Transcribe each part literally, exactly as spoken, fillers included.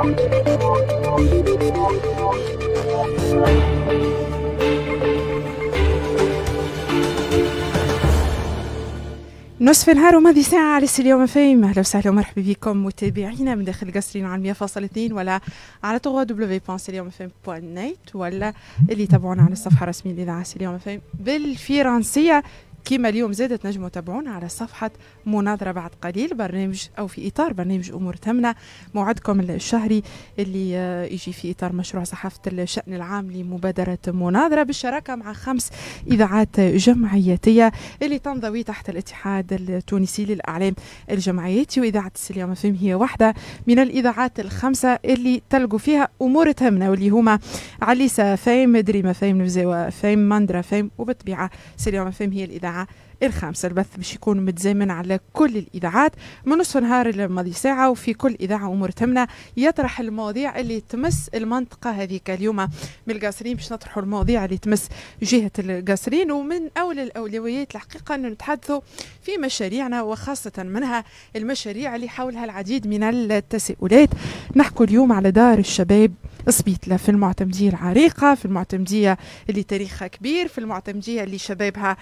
نصف النهار وماضي ساعة على اليوم فيم. أهلا وسهلا ومرحبا بكم متابعينا من داخل قصرين على مية فاصلة اثنين ولا على دبليو دبليو بوان اليوم فيم بوان نت ولا اللي يتابعونا على الصفحة الرسمية لإذاعة اليوم فيم بالفرنسية. كما اليوم زادت نجموا تابعونا على صفحة مناظرة بعد قليل، برنامج أو في إطار برنامج أمور تمنى، موعدكم الشهري اللي يجي في إطار مشروع صحافة الشأن العام لمبادرة مناظرة بالشراكة مع خمس إذاعات جمعياتية اللي تنضوي تحت الاتحاد التونسي للإعلام الجمعياتي. وإذاعة اليوم فهم هي واحدة من الإذاعات الخمسة اللي تلقوا فيها أمور تمنى، واللي هما عليسة فيم، دريمة فيم، نفزاوة فيم، مندرة فيم، وبالطبيعة اليوم فهم هي الإذاعة الخامسة. البث باش يكون متزامن على كل الإذاعات من نصف نهار الماضي ساعة، وفي كل إذاعة أمور تمنى يطرح المواضيع اللي تمس المنطقة هذيك. اليوم من القاصرين باش نطرحوا المواضيع اللي تمس جهة القاصرين، ومن أولى الأولويات الحقيقة أن نتحدثوا في مشاريعنا، وخاصة منها المشاريع اللي حولها العديد من التساؤلات. نحكوا اليوم على دار الشباب سبيتلة، في المعتمدية العريقة، في المعتمدية اللي تاريخها كبير، في المعتمدية اللي شبابها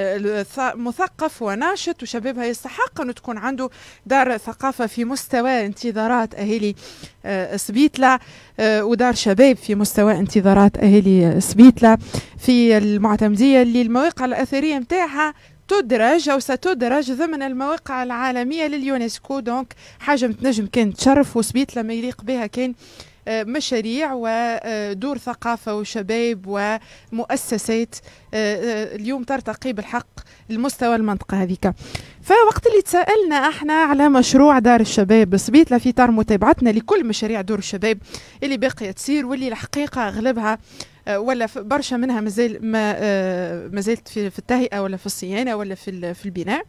مثقف وناشط، وشبابها يستحق أن تكون عنده دار ثقافة في مستوى انتظارات أهالي سبيتلة، ودار شباب في مستوى انتظارات أهالي سبيتلة. في المعتمدية اللي المواقع الأثرية متاعها تدرج أو ستدرج ضمن المواقع العالمية لليونسكو، دونك حاجة متنجم كان تشرف، وسبيتلة ما يليق بها كان مشاريع ودور ثقافة وشباب ومؤسسات اليوم ترتقي بالحق المستوى المنطقة هذيك. فوقت اللي تسألنا احنا على مشروع دار الشباب سبيتلة في إطار متابعتنا لكل مشاريع دور الشباب اللي باقية تصير، واللي الحقيقة أغلبها ولا برشا منها مازال ما ما زالت في, في التهيئة ولا في الصيانة ولا في في البناء،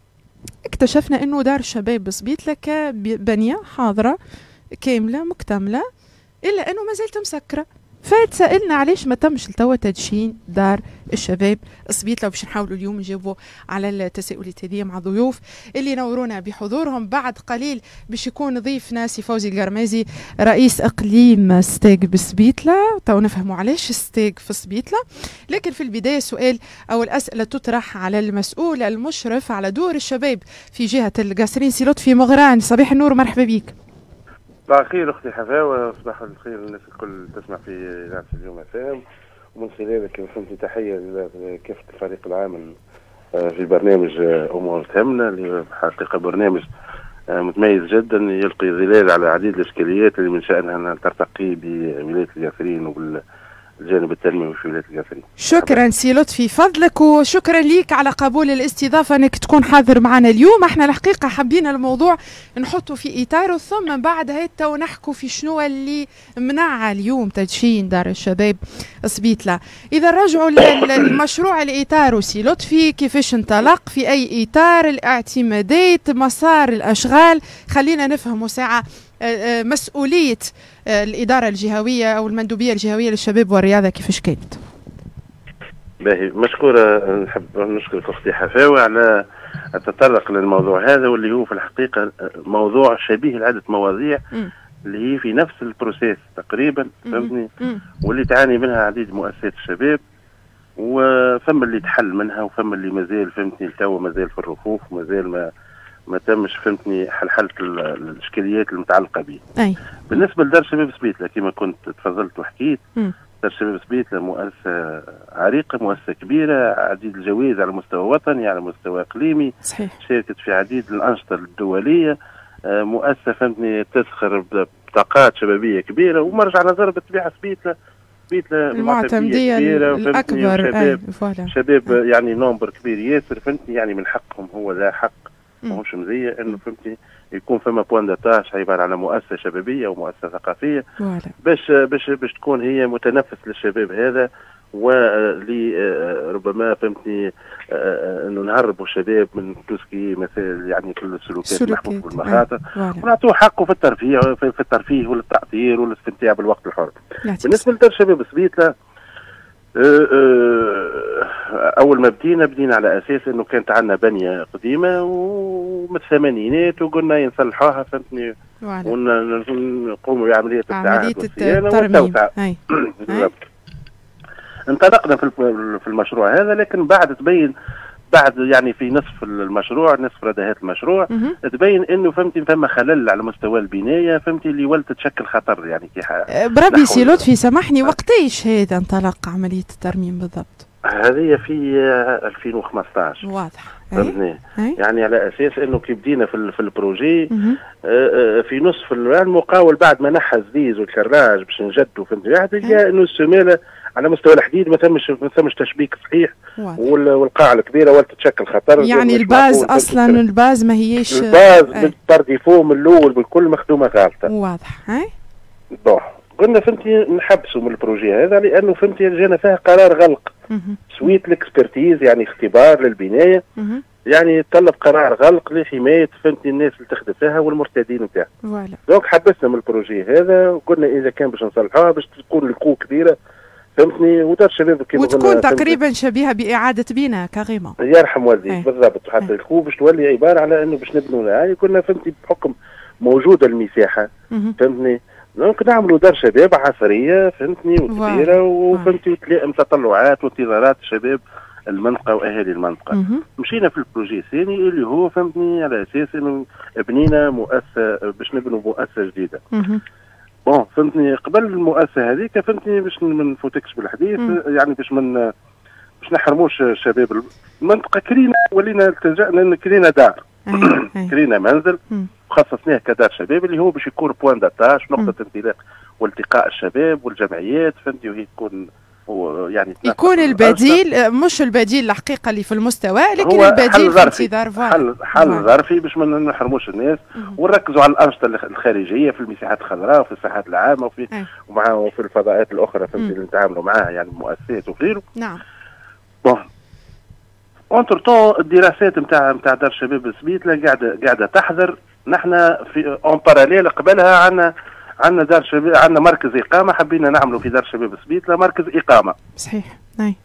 اكتشفنا انه دار الشباب سبيتلة كبنية حاضرة كاملة مكتملة إلا أنه ما زالت مسكرة. فتسألنا علاش ما تمش لتوا تدشين دار الشباب سبيتلة، وباش نحاولوا اليوم نجاوبوا على التساؤلات هذه مع ضيوف اللي نورونا بحضورهم. بعد قليل باش يكون ضيفنا سي فوزي القرمازي رئيس اقليم ستاق بسبيتلة، تو نفهموا علاش ستاق في سبيتلة. لكن في البدايه سؤال او الاسئله تطرح على المسؤول المشرف على دور الشباب في جهه القاصرين، سي لطفي مغران. صباح النور ومرحبا بك. صباح الخير اختي حفاوه، صباح الخير الناس الكل تسمع في اذاعه اليوم فهم، ومن خلالك فهمت تحيه لكافه الفريق العامل في برنامج امور تهمنا، اللي حقيقه برنامج متميز جدا يلقي ظلال على عديد الاشكاليات اللي من شانها انها ترتقي بولايه القاصرين وبال الجانب التنموي في ولايه القاصرين. شكرا سي لطفي فضلك، وشكرا ليك على قبول الاستضافه انك تكون حاضر معنا اليوم. احنا الحقيقه حابين الموضوع نحطه في اطاره، ثم من بعد هيك ونحكوا في شنو اللي منع اليوم تدشين دار الشباب سبيتلة. اذا رجعوا للمشروع الاطار سي لطفي، كيفاش انطلق، في اي اطار، الاعتمادات، مسار الاشغال، خلينا نفهموا ساعه مسؤولية الإدارة الجهوية أو المندوبية الجهوية للشباب والرياضة كيفاش كانت؟ باهي، مشكورة. نحب نشكرك أختي حفاوة على التطرق للموضوع هذا، واللي هو في الحقيقة موضوع شبيه لعدة مواضيع م. اللي هي في نفس البروسيس تقريبا، فهمتني، واللي تعاني منها عديد مؤسسات الشباب، وفم اللي تحل منها وفم اللي مازال فهمتني التو مازال في الرفوف ومازال ما ما تمش فهمتني حل حل الاشكاليات المتعلقه به. أي. بالنسبه لدار شباب سبيتلة كما كنت تفضلت وحكيت، م. دار شباب سبيتلة مؤسسه عريقه، مؤسسه كبيره، عديد الجوائز على مستوى وطني على مستوى اقليمي. صحيح. شاركت في عديد الانشطه الدوليه، مؤسسه فهمتني تسخر بطاقات شبابيه كبيره، ومرجع نظر بالطبيعه سبيتلة سبيتلة المعتمديه الاكبر. شباب أي. شباب أي. يعني نومبر كبير ياسر، فهمتني، يعني من حقهم، هو ذا حق ماهوش مزيه انه فهمتني يكون فما بوان داتاش عباره على مؤسسه شبابيه ومؤسسه ثقافيه، باش باش باش تكون هي متنفس للشباب هذا، ولي ربما فهمتني انه نهربوا الشباب من توسكي مثل يعني كل السلوكات المحبوبه والمخاطر، ونعطوه حقه في الترفيه في الترفيه والاستعطير والاستمتاع بالوقت الحر. بالنسبه لدار شباب سبيتلة، اول ما بدينا بدينا على اساس انه كانت عندنا بنيه قديمه ومن الثمانينات، وقلنا ينصلحوها فهمتني ونقوموا بعمليه عمليه الترميم. بالضبط. انطلقنا في المشروع هذا، لكن بعد تبين بعد يعني في نصف المشروع، نصف ردهات المشروع، تبين انه فهمتي فما خلل على مستوى البنايه، فهمتي اللي ولت تشكل خطر يعني في بربي سي لطفي سامحني، وقتاش هذا انطلق عمليه الترميم بالضبط؟ هذه في ألفين وخمسطاش. واضح. فهمتني؟ يعني على اساس انه كي بدينا في في البروجي في نصف المقاول بعد ما نحى الزيز والكراج باش نجدوا فهمتي واحد جاء انه السماله على مستوى الحديد ما ثمش ما ثمش تشبيك صحيح، والقاعه الكبيره ولت تشكل خطر. يعني الباز اصلا الباز ما هيش الباز بالبارديفو من الاول بالكل مخدومه غالطه. واضح. هاي بون قلنا فهمتي نحبسوا من البروجي هذا لانه فهمتي جانا فيها قرار غلق سويت الاكسبرتيز، يعني اختبار للبنايه، يعني يتطلب قرار غلق لحمايه فهمتي الناس اللي تخدم فيها والمرتادين نتاعها. فوالا. دونك حبسنا من البروجي هذا وقلنا اذا كان باش نصلحوها باش تكون الكو كبيره فهمتني، ودار الشباب كيما وتكون تقريبا شبيهه باعاده بناء كغيمه. يرحم والديك بالضبط. حتى الكو باش تولي عباره على انه باش نبنوا هاي كنا فهمتي بحكم موجوده المساحه فهمتني، دونك نعملوا دار شباب عصريه فهمتني وكبيره وفهمتي وتلائم تطلعات وانتظارات الشباب المنطقه واهالي المنطقه. مه. مشينا في البروجي الثاني اللي هو فهمتني على اساس انه بنينا مؤسسه باش نبنوا مؤسسه جديده. مه. بون فهمتني قبل المؤسسه هذيك فهمتني باش ما نفوتكش بالحديث، مم. يعني باش من باش نحرموش الشباب المنطقه كرينا ولينا التجأنا كرينا دار كرينا منزل وخصصناه كدار شباب اللي هو باش يكون بوان داتاج نقطه انطلاق والتقاء الشباب والجمعيات فهمتي، وهي تكون يعني يكون البديل مش البديل الحقيقه اللي في المستوى، لكن البديل في انتظار حل حل ظرفي باش ما نحرموش الناس ونركزوا على الانشطه الخارجيه في المساحات الخضراء وفي الساحات العامه وفي ومع وفي الفضاءات الاخرى فهمتي اللي نتعاملوا معاها يعني المؤسسات وغيره. نعم. بون اونتر طون الدراسات نتاع نتاع دار الشباب السبيتله قاعده قاعده تحذر. نحن في اون باراليل قبلها عندنا عندنا دار شباب، عندنا مركز اقامه حبينا نعملوا في دار شباب سبيتله مركز اقامه. صحيح. اي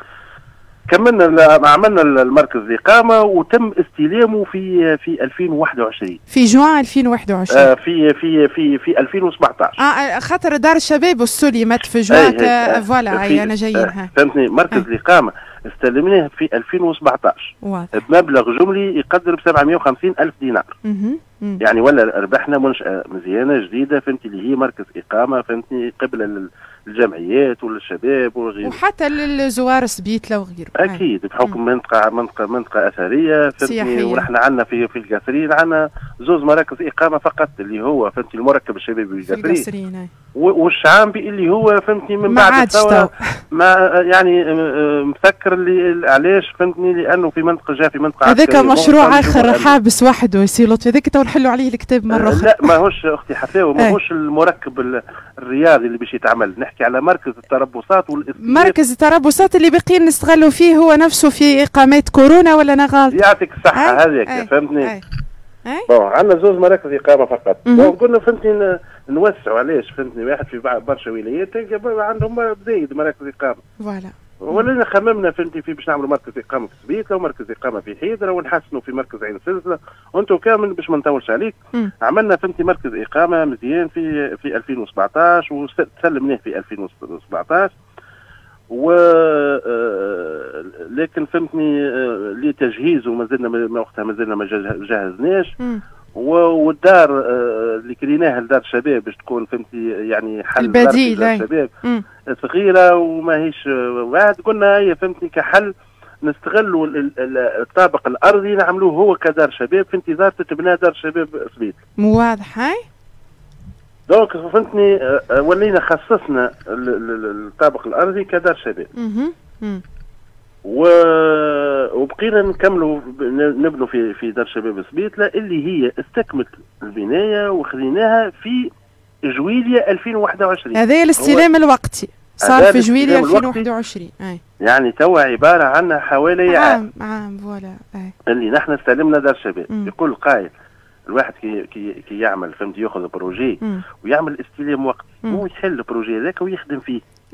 كملنا عملنا المركز الاقامه وتم استلامه في في ألفين وواحد وعشرين في جوان ألفين وواحد وعشرين. آه في في في في ألفين وسبعطاش. اه خاطر دار الشباب استلمت في جوان. فوالا هي انا جايين. فهمتني مركز الاقامه استلمناه في ألفين وسبعطاش بمبلغ جملي يقدر ب سبعمائة وخمسين ألف دينار. مم. مم. يعني ولا ربحنا منشأة مزيانة جديدة فهمتي اللي هي مركز إقامة فهمتني قبل الجمعيات والشباب وغيره وحتى للزوار سبيتلة وغيره. أكيد بحكم منطقة منطقة منطقة أثرية فهمتني، ونحن عندنا في في القصرين عندنا زوز مراكز إقامة فقط اللي هو فهمتي المركب الشبابي القصري والشعامبي اللي هو فهمتني من بعد الثورة ما يعني مفكر اللي علاش فهمتني لأنه في منطقة جا في منطقة هذاك مشروع آخر حابس وحده يسي لطفي هذاك تو نحلوا عليه الكتاب مرة أخرى. لا ماهوش أختي حفاوي ماهوش المركب الرياضي اللي باش يتعمل، نحكي على مركز التربصات والاستثمار. مركز التربصات اللي باقيين نستغلوا فيه هو نفسه في إقامات كورونا ولا أنا غلط؟ يعطيك الصحة هذيك فهمتني. بون عندنا زوج مراكز إقامة فقط. بون قلنا فهمتني نوسعوا علاش فهمتني واحد في برشا ولايات عندهم بزايد مراكز إقامة. فوالا. ولينا خممنا فهمتي في باش نعملوا مركز اقامه في سبيتله ومركز اقامه في حيدره ونحسنوا في مركز عين سلسله وانتم كامل باش ما نطولش عليك. م. عملنا فهمتي مركز اقامه مزيان في في ألفين وسبعطاش وسلمناه في ألفين وسبعطاش و لكن فهمتني لتجهيزه ما زلنا وقتها ما زلنا ما جهزناش. والدار اللي كريناها لدار الشباب باش تكون فهمتي يعني حل البديل للشباب صغيره وماهيش واحد. قلنا هي فهمتني كحل نستغلوا الطابق الارضي نعملوه هو كدار شباب في انتظار تتبنى دار شباب سبيت. واضح. هاي دونك فهمتني ولينا خصصنا الطابق الارضي كدار شباب. اها و... وبقينا نكملوا نبنوا في في دار شباب سبيتله اللي هي استكملت البنايه وخذيناها في جويليا ألفين وواحد وعشرين. هذا الاستلام الوقتي صار في جويليا ألفين وواحد وعشرين. اي يعني توا عباره عن حوالي عام عام فوالا اللي نحن استلمنا دار شباب. م. يقول القائل الواحد كي كي, كي يعمل فهمت ياخذ بروجي ويعمل استلام وقتي هو يحل البروجي هذاك ويخدم فيه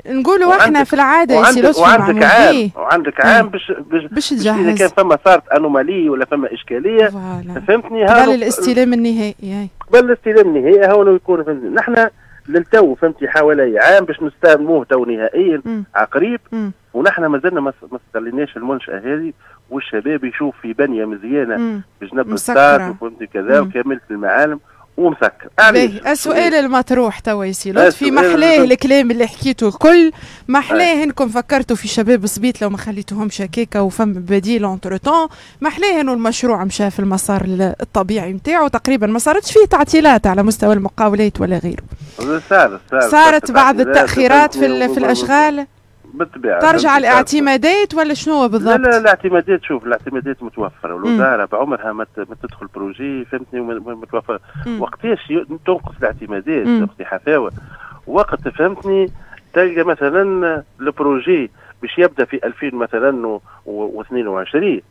نقولوا احنا في العاده يا سي لطفي وعندك عام وعندك عام باش باش باش تجهز اذا كان فما صارت انوماليه ولا فما اشكاليه فهمتني. قبل الاستلام النهائي قبل الاستلام النهائي هو يكون فهمتني. نحن للتو فهمتي حوالي عام باش نستلموه تو نهائيا عقريب، ونحن مازلنا ما استليناش المنشاه هذه، والشباب يشوف في بنيه مزيانه بجنب الستاد وفهمتي كذا وكامله المعالم ومسكر. السؤال المطروح توا يا سي لطفي، محلاه الكلام اللي حكيته الكل، محلاه انكم فكرتوا في شباب صبيت لو ما خليتوهمش هكاكا وفم بديل اونتر طون، محلاه انه المشروع مشى في المسار الطبيعي نتاعو، تقريبا ما صارتش فيه تعطيلات على مستوى المقاولات ولا غيره. صارت صارت صارت بعض التاخيرات في, في الاشغال بالطبيعه. ترجع الاعتمادات ولا شنو بالضبط؟ لا لا الاعتمادات، شوف الاعتمادات متوفره، والوزاره بعمرها ما تدخل بروجي فهمتني متوفره. وقتاش تنقص الاعتمادات اختي حفاوه؟ وقت فهمتني تلقى مثلا البروجي باش يبدا في ألفين مثلا واثنين وعشرين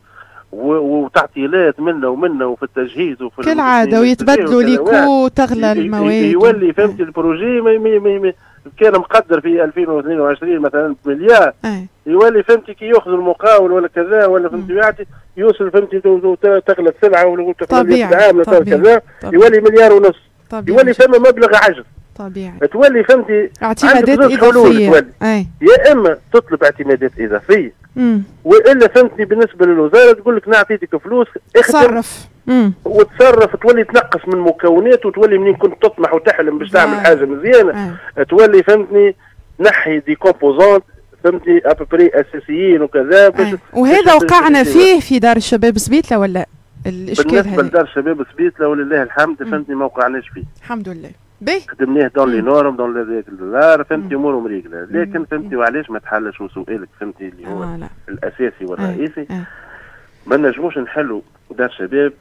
وتعطيلات منا ومنا وفي التجهيز وفي كالعاده ويتبدلوا ليكو تغلى المواد، يولي فهمتي البروجي مي مي مي مي كان مقدر في ألفين واثنين وعشرين مثلا بمليار، يولي فهمتي كي ياخذ المقاول ولا كذا ولا فهمتي يعطي يوصل فهمتي تغلى السلعه ولا تغلى العام كذا يولي مليار ونص، يولي ثم مبلغ عجز طبيعي. تولي فهمتي اعتمادات اضافيه، يا اما تطلب اعتمادات اضافيه مم. والا فهمتني بالنسبه للوزاره تقول لك نعطيتك فلوس تصرف وتصرف، تولي تنقص من مكونات وتولي منين كنت تطمح وتحلم باش تعمل حاجه مزيانه آه. تولي فهمتني نحي دي كومبوزونت فهمتني ابري اساسيين وكذا باش آه. وهذا وقعنا فيه في دار الشباب سبيتله ولا الاشكال هذا؟ بالنسبه لدار الشباب سبيتله ولله الحمد فهمتني ما وقعناش فيه الحمد لله. باهي خدمناه دون لي نورم دون لي دولار فهمتي امورهم ريقله، لكن فهمتي وعلاش ما تحلش وسؤالك فهمتي اللي هو آه الاساسي والرئيسي آه. آه. ما نجموش نحلوا دار شباب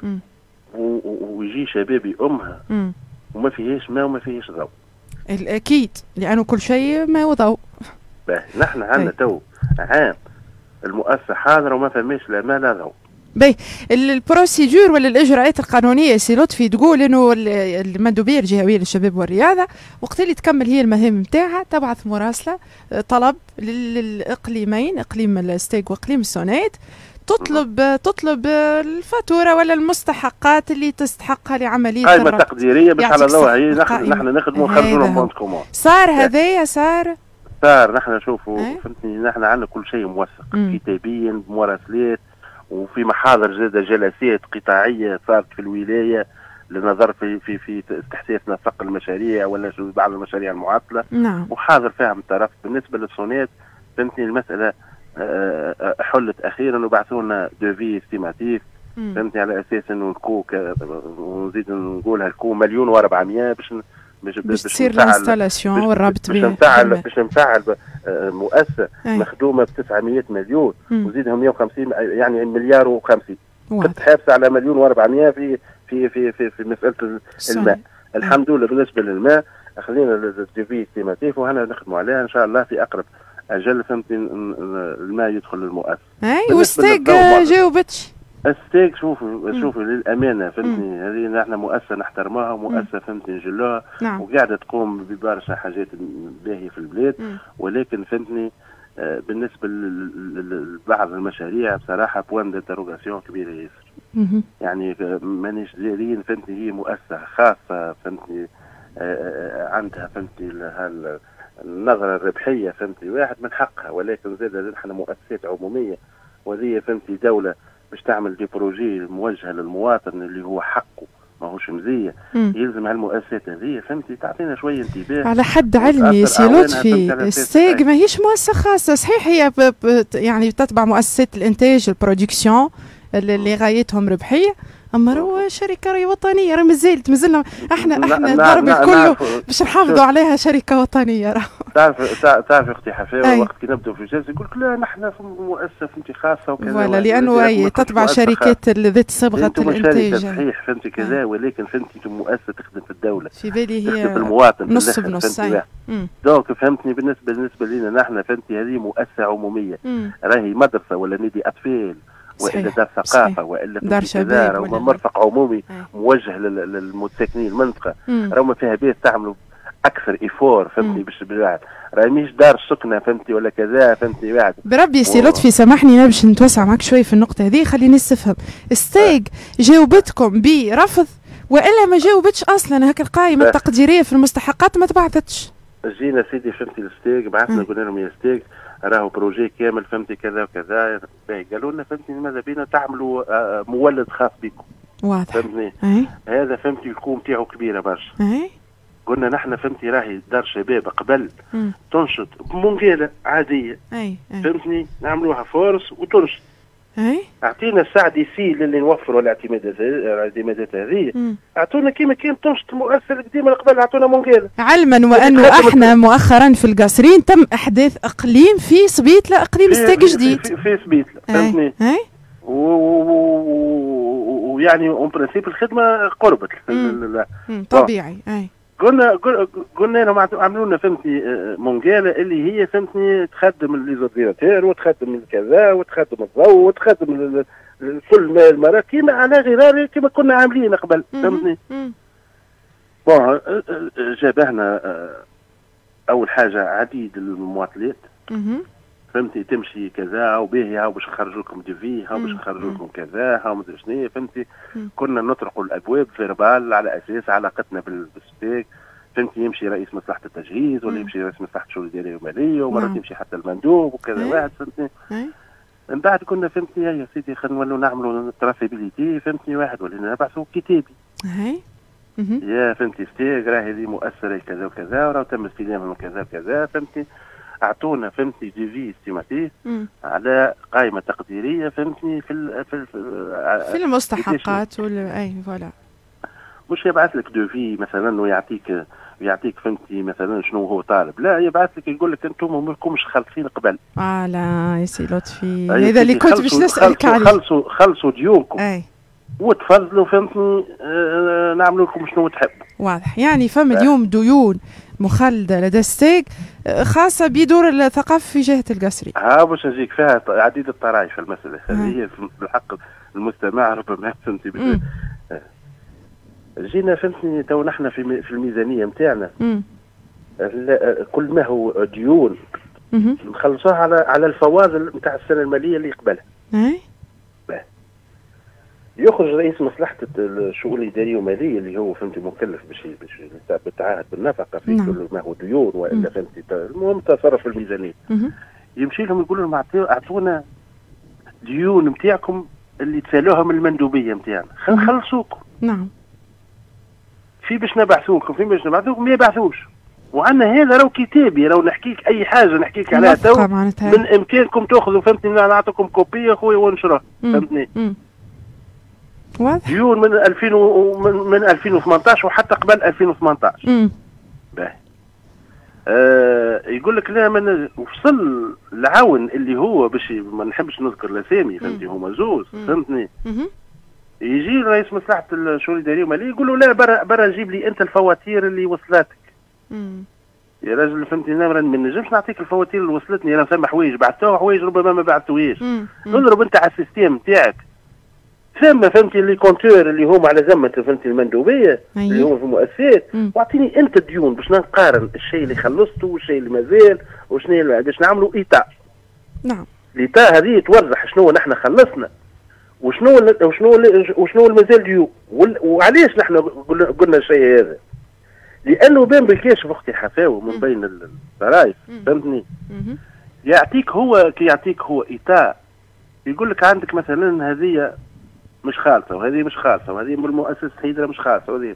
ويجي شبابي امها مم. وما فيهاش ماء وما فيهاش ضوء. اكيد لانه كل شيء ماء وضوء. باهي نحن عندنا تو عام المؤسسه حاضره وما فماش لا ماء لا ضوء. باهي البروسيدور ولا الاجراءات القانونيه سي لطفي تقول انه المندوبيه الجهويه للشباب والرياضه وقت اللي تكمل هي المهام نتاعها تبعث مراسله طلب للاقليمين اقليم الستيك واقليم السونيت تطلب تطلب الفاتوره ولا المستحقات اللي تستحقها لعمليه قائمه تقديريه باش على ضوء هي نحن نخدموا نخرجوا لهم بونت كومون. صار هذايا صار صار نحن نشوفوا فهمتني نحن عندنا كل شيء موثق كتابيا بمراسلات وفي محاضر زاد جلسات قطاعيه صارت في الولايه للنظر في في في استحداث نسق المشاريع ولا بعض المشاريع المعطله. نعم. وحاضر فيها من طرف. بالنسبه للصونات فهمتني المساله حلت اخيرا وبعثوا لنا دوفي استيماتيف فهمتني على اساس انه الكو ونزيد نقولها الكو مليون وأربعمائة باش باش باش تصير الانستالاسيون والربط باش نفعل باش نفعل مؤسسه مخدومه ب تسعمائة مليون وزيدهم مئة وخمسين يعني مليار وخمسين كنت حابسه على مليون وأربعمائة في في في في, في مساله الماء. الحمد لله بالنسبه للماء خلينا الديفي استيماتيف وهنا نخدموا عليها ان شاء الله في اقرب اجل فهمتني الماء يدخل للمؤسسه. اي والستيك جاوبتش الستيك شوفوا شوفوا للامانه فهمتني هذه نحن مؤسسه نحترمها ومؤسسه فهمتني نجلوها نعم. وقاعده تقوم ببرشا حاجات باهيه في البلاد مم. ولكن فهمتني آه بالنسبه لبعض المشاريع بصراحه بوان دانتروغاسيون كبيره ياسر. يعني مانيش دايرين فهمتني هي مؤسسه خاصه فهمتني آه عندها فهمتني النظره الربحيه فهمتي واحد من حقها ولكن زاد نحن مؤسسات عموميه وهذه فهمتي دوله باش تعمل دي بروجي موجهه للمواطن اللي هو حقه ماهوش مزيه يلزم هالمؤسسات هذه فهمتي تعطينا شويه انتباه. على حد علمي سي لطفي الستيك ماهيش مؤسسه خاصه صحيح هي يعني تتبع مؤسسات الانتاج البرودكسيون اللي غايتهم ربحيه اما هو شركه وطنيه راه مازالت مازلنا احنا احنا الضرب كله باش نحافظوا عليها شركه وطنيه راه. تعرف تعرف اختي حفاوه وقت كي نبداو في الجلسه يقول لك لا نحن في مؤسسه فهمتي خاصه وكذا ولا لانه هي تتبع شركات ذات صبغه الانتاج صحيح فهمتي كذا ولكن فهمتي انتم مؤسسه تخدم في الدوله في بالي هي تخدم في المواطن نص بنص. دونك فهمتني بالنسبه بالنسبه لنا نحن فهمتي هذه مؤسسه عموميه راهي مدرسه ولا نادي اطفال والا دار ثقافه والا دار شباب ولا مرفق عمومي أي. موجه للمساكنين المنطقه راهو ما فيها بيت تعملوا اكثر ايفور فهمتني باش بالواحد راهي مش دار سكنه فهمتي ولا كذا فهمتي واحد. بربي سي لطفي سامحني انا باش نتوسع معك شوي في النقطه هذه خليني نستفهم. ستيج جاوبتكم برفض والا ما جاوبتش اصلا؟ هكا القائمه التقديريه في المستحقات ما تبعثتش. جينا سيدي فهمتي الستيج بعثنا قلنا لهم يا ستيج راهو بروجي كامل فهمتي كذا وكذا. قالوا لنا فهمتي ماذا بينا تعملوا مولد خاص بكم. واضح. فهمتني؟ هذا فهمتي الكوم تاعو كبيره برشا. قلنا نحن فهمتي راهي دار شباب قبل مم. تنشط بمنقاله عاديه. اي فهمتني نعملوها فورس وتنشط. اي اعطينا الساعه دي سي اللي نوفروا الاعتمادات الاعتمادات هذه اعطونا كيما كان تنشط مؤثر قديم قبل اعطونا منقاله. علما وانه احنا مؤخرا في القصرين تم احداث اقليم في سبيتله اقليم ستيج جديد في, في سبيتله فهمتني. اي ويعني اون برانسيب الخدمه قربت. طبيعي. اي قلنا قلنا لهم عملوا لنا فهمتني منقاله اللي هي فهمتني تخدم الليزورديناتور وتخدم الكذا وتخدم الضوء وتخدم كل المرات كيما على غرار كيما كنا عاملين قبل فهمتني. بون جابهنا اول حاجه عديد المواطلات فهمتي تمشي كذا وباهي هاو باش نخرجوا لكم ديفي هاو باش نخرجوا لكم كذا هاو مدري شنو فهمتي. كنا نطرقوا الابواب فيربال على اساس علاقتنا بالستيك فهمتي. يمشي رئيس مصلحه التجهيز ولا يمشي رئيس مصلحه الشؤون الاداريه والماليه ومرات يمشي حتى المندوب وكذا واحد فهمتني. من بعد كنا فهمتي يا سيدي خلينا نولوا نعملوا ترافيبيليتي فهمتني واحد ولينا نبعثوا كتابي. يا فهمتي ستيك راهي هذه مؤثره كذا وكذا وراه تم استلامها كذا وكذا فهمتي. اعطونا فهمتني ديفي استيماتيف على قائمه تقديريه فهمتني في ال في ال في المستحقات ولا اي فوالا. مش يبعث لك دوفي مثلا ويعطيك يعطيك فهمتي مثلا شنو هو طالب، لا يبعث لك يقول لك انتم ما لكمش خالصين قبل. اه لا يا سي لطفي هذا اللي كنت باش نسالك عليه. خلصوا خلصوا ديونكم اي وتفضلوا فهمتني آه نعملوا لكم شنو تحبوا. واضح. يعني فما اليوم ديون مخلده لدى ستيك خاصه بدور الثقافه في جهه القصري. ها باش نجيك فيها عديد الطرائف في المساله هذه هي بالحق المستمع ربما فهمتي. جينا فهمتني تو نحن في في الميزانيه نتاعنا كل ما هو ديون نخلصوها على على الفواضل نتاع السنه الماليه اللي قبلها. اي يخرج رئيس مصلحه الشؤون الاداريه والماليه اللي هو فهمتي مكلف باش باش بالتعهد بالنفقه في نعم. كل ما هو ديون والا فهمتي المهم تصرف الميزانيه. يمشي لهم يقول لهم اعطونا ديون نتاعكم اللي تسالوها من المندوبيه نتاعنا خلينا نخلصوكم. نعم. في باش نبعثوكم في باش نبعثوكم ما يبعثوش. وعندنا هذا راهو كتابي راهو نحكيك اي حاجه نحكيك عليها تو من امكانكم تاخذوا فهمتني نعطيكم كوبي يا خويا ونشرها فهمتني. واضح. ديون من ألفين و... من, من ألفين وثمانطاش وحتى قبل ألفين وثمانطاش. امم باهي. آه يقول لك لا من وصل العون اللي هو باش ما نحبش نذكر الاسامي فهمتي هما زوز فهمتني. يجي رئيس مصلحه الشؤون الاداريه والماليه يقول له لا برا برا جيب لي انت الفواتير اللي وصلتك. امم يا راجل فهمتني انا ما نجمش نعطيك الفواتير اللي وصلتني انا ثم حوايج بعثتوها حوايج ربما ما بعثتوهاش. اضرب انت على السيستم تاعك ثم فهمتي اللي كونتور اللي هما على ذمه فهمتي المندوبيه اللي هما في المؤسسات واعطيني انت الديون باش نقارن الشيء اللي خلصته والشيء اللي مازال وشنو باش نعملوا ايتاء. نعم. الايتاء هذه توضح شنو نحن خلصنا وشنو وشنو وشنو المازال ديون وعلاش نحن قلنا الشيء هذا. لانه بين بالكاشف اختي حفاوي من بين الطرائف فهمتني. يعطيك هو كي يعطيك هو ايتاء يقول لك عندك مثلا هذه مش خالصه وهذه مش خالصه وهذه من المؤسسه هيدرا مش خالصه وهذه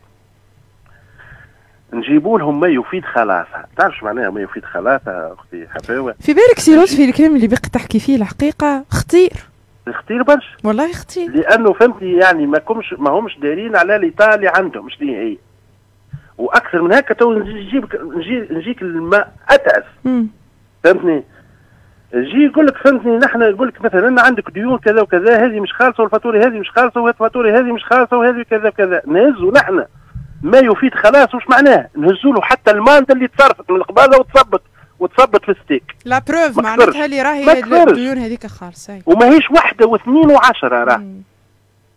نجيبوا لهم ما يفيد خلاصها. تعرف معناها ما يفيد خلاصها اختي حفاوه؟ في بالك سي لطفي الكلام اللي بقي تحكي فيه الحقيقه خطير خطير برشا والله خطير. لانه فهمتي يعني ما كمش ما همش دايرين على الايطالي اللي عندهم مش هي واكثر من هكا تو نجيبك نجي نجيك الماء اتعس فهمتني. يجي يقول لك فهمتني نحن يقول لك مثلا عندك ديون كذا وكذا هذه مش خالصه والفاتوره هذه مش خالصه والفاتوره هذه مش خالصه وهذه كذا كذا نهزوا نحن ما يفيد خلاص وش معناه نهزوا له حتى الماده اللي تصرفت من القباله وتصبت وتصبت في الستيك. لا بروف معناتها اللي راهي الديون هذيك خالصه وما هيش واحده واثنين وعشره راه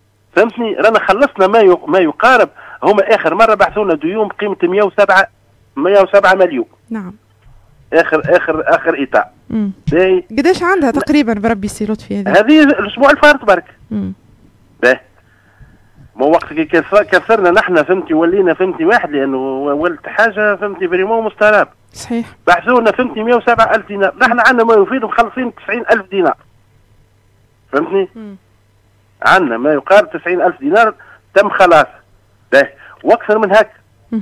فهمتني. رانا خلصنا ما ما يقارب هما اخر مره بعثونا ديون بقيمه مئة وسبعة مية وسبعة مليون. نعم. اخر اخر اخر ايطاء. باهي. قداش عندها تقريبا بربي سي لطفي هذه؟ هذه الاسبوع الفارط برك. باهي. ما وقت كي كسرنا نحن فهمتي ولينا فهمتي واحد لانه ولت حاجه فهمتي فريمون مستغرب. صحيح. بحثونا فهمتي مية وسبعة ألف دينار، نحن عندنا ما يفيد مخلصين تسعين ألف دينار. فهمتني؟ عندنا ما يقارب تسعين ألف دينار تم خلاص. باهي واكثر من هكا.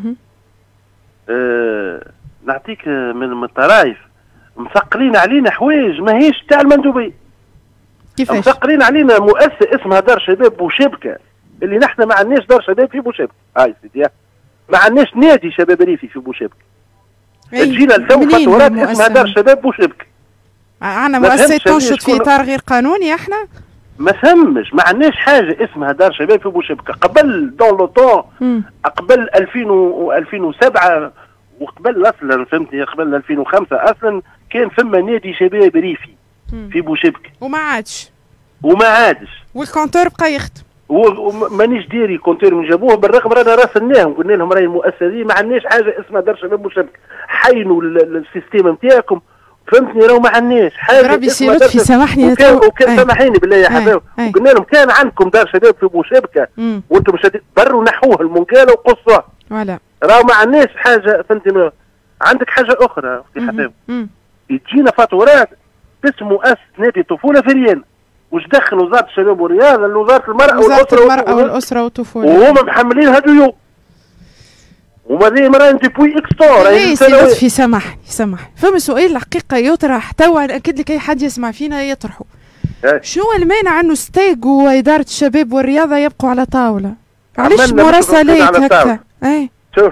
أه نعطيك من الطرايف مثقلين علينا حوايج ماهيش تاع المندوبيه. كيفاش؟ مثقلين علينا مؤسسه اسمها دار شباب بوشبكه اللي نحن ما عندناش دار شباب في بوشبكه. هاي سيدي ما عندناش نادي شباب ريفي في بوشبكه. تجينا لتو فاتورات اسمها دار شباب بوشبكه. عندنا مؤسسه تنشط في اطار غير قانوني احنا؟ ما ثمش ما عندناش حاجه اسمها دار شباب في بوشبكه. قبل دون لو طون قبل ألفين و ألفين وسبعة وقبل اصلا فهمتني قبل ألفين وخمسة اصلا كان ثم نادي شباب ريفي في بوشبكه وما عادش وما عادش والكونتور بقى يخدم ومانيش ديري كونتور من جابوه بالرغم رانا راسلناهم قلنا لهم راهي المؤسسه دي ما عندناش حاجه اسمها دار شباب بوشبكه حينوا السيستيم نتاعكم فهمتني راهو ما عندناش حاجه. ربي سي لطفي سامحني وكان, وكان سامحيني بالله يا حبايبي قلنا لهم كان عندكم دار شباب في بوشبكه وانتم مش بروا نحوه المنقاله وقصوها ولا راهو ما عندناش حاجه فهمتني. عندك حاجه اخرى اختي حبايبي تجينا فاتورات باسم مؤسسه نادي طفوله في ريان وش دخل وزاره الشباب والرياضه لوزاره المراه والاسره المراه والاسره والطفوله وهما محملين هذو يوم وما ذي مرة انت بوي اكستور. اي سي لطفي سامحني سامحني فما سؤال الحقيقه يطرح توا ناكد لك اي حد يسمع فينا يطرحه. شنو المانع انه ستيغ واداره الشباب والرياضه يبقوا على طاوله؟ علاش مراسلات هكا؟ اي شوف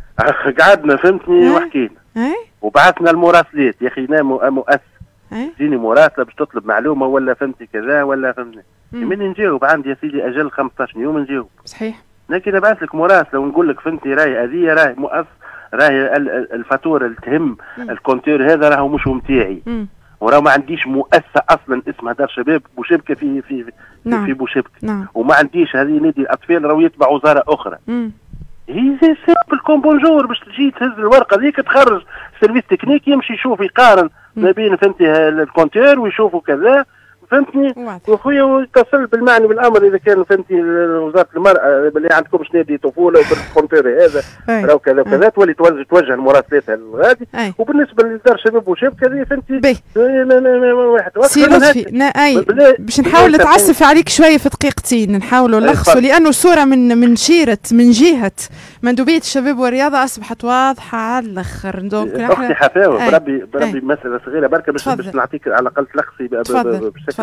قعدنا فهمتني وحكينا وبعثنا المراسلات يا اخي مؤسس تجيني مراسله باش تطلب معلومه ولا فهمتي كذا ولا فهمتني من نجاوب عندي يا سيدي اجل خمسطاش يوم نجاوب. صحيح. لكن نبعث لك مراسله ونقول لك فهمتي راهي هذه راهي مؤسس راهي الفاتوره اللي تهم الكونتور هذا راهو مش نتاعي وراه ما عنديش مؤسسه اصلا اسمها دار شباب بوشبكه في في في, نعم. في بوشبكه نعم. وما عنديش هذه نادي الاطفال راهو يتبع وزاره اخرى. مم. هي زي سامبل كوم بونجور باش تجي تهز الورقه ذيك تخرج سيرفيس تكنيك يمشي يشوف يقارن ما بين فهمتي الكونتور ويشوفوا كذا فهمتني وخويا ويتصل بالمعني بالامر اذا كان فهمتي وزاره المراه اللي عندكمش نادي طفوله وبالكونتور هذا راهو كذا وكذا تولي توجه توجه المراسلات الغادي. وبالنسبه لدار شباب وشبكه هذه فهمتي واحد سي لطفي اي باش نحاول نتعسف عليك شويه في دقيقتين نحاولوا نلخصوا لانه الصوره من من شيره من جهه مندوبيه الشباب والرياضه اصبحت واضحه على الاخر. دونك اختي حفاوه بربي بربي مساله صغيره بركه باش باش نعطيك على الاقل تلخصي بشكل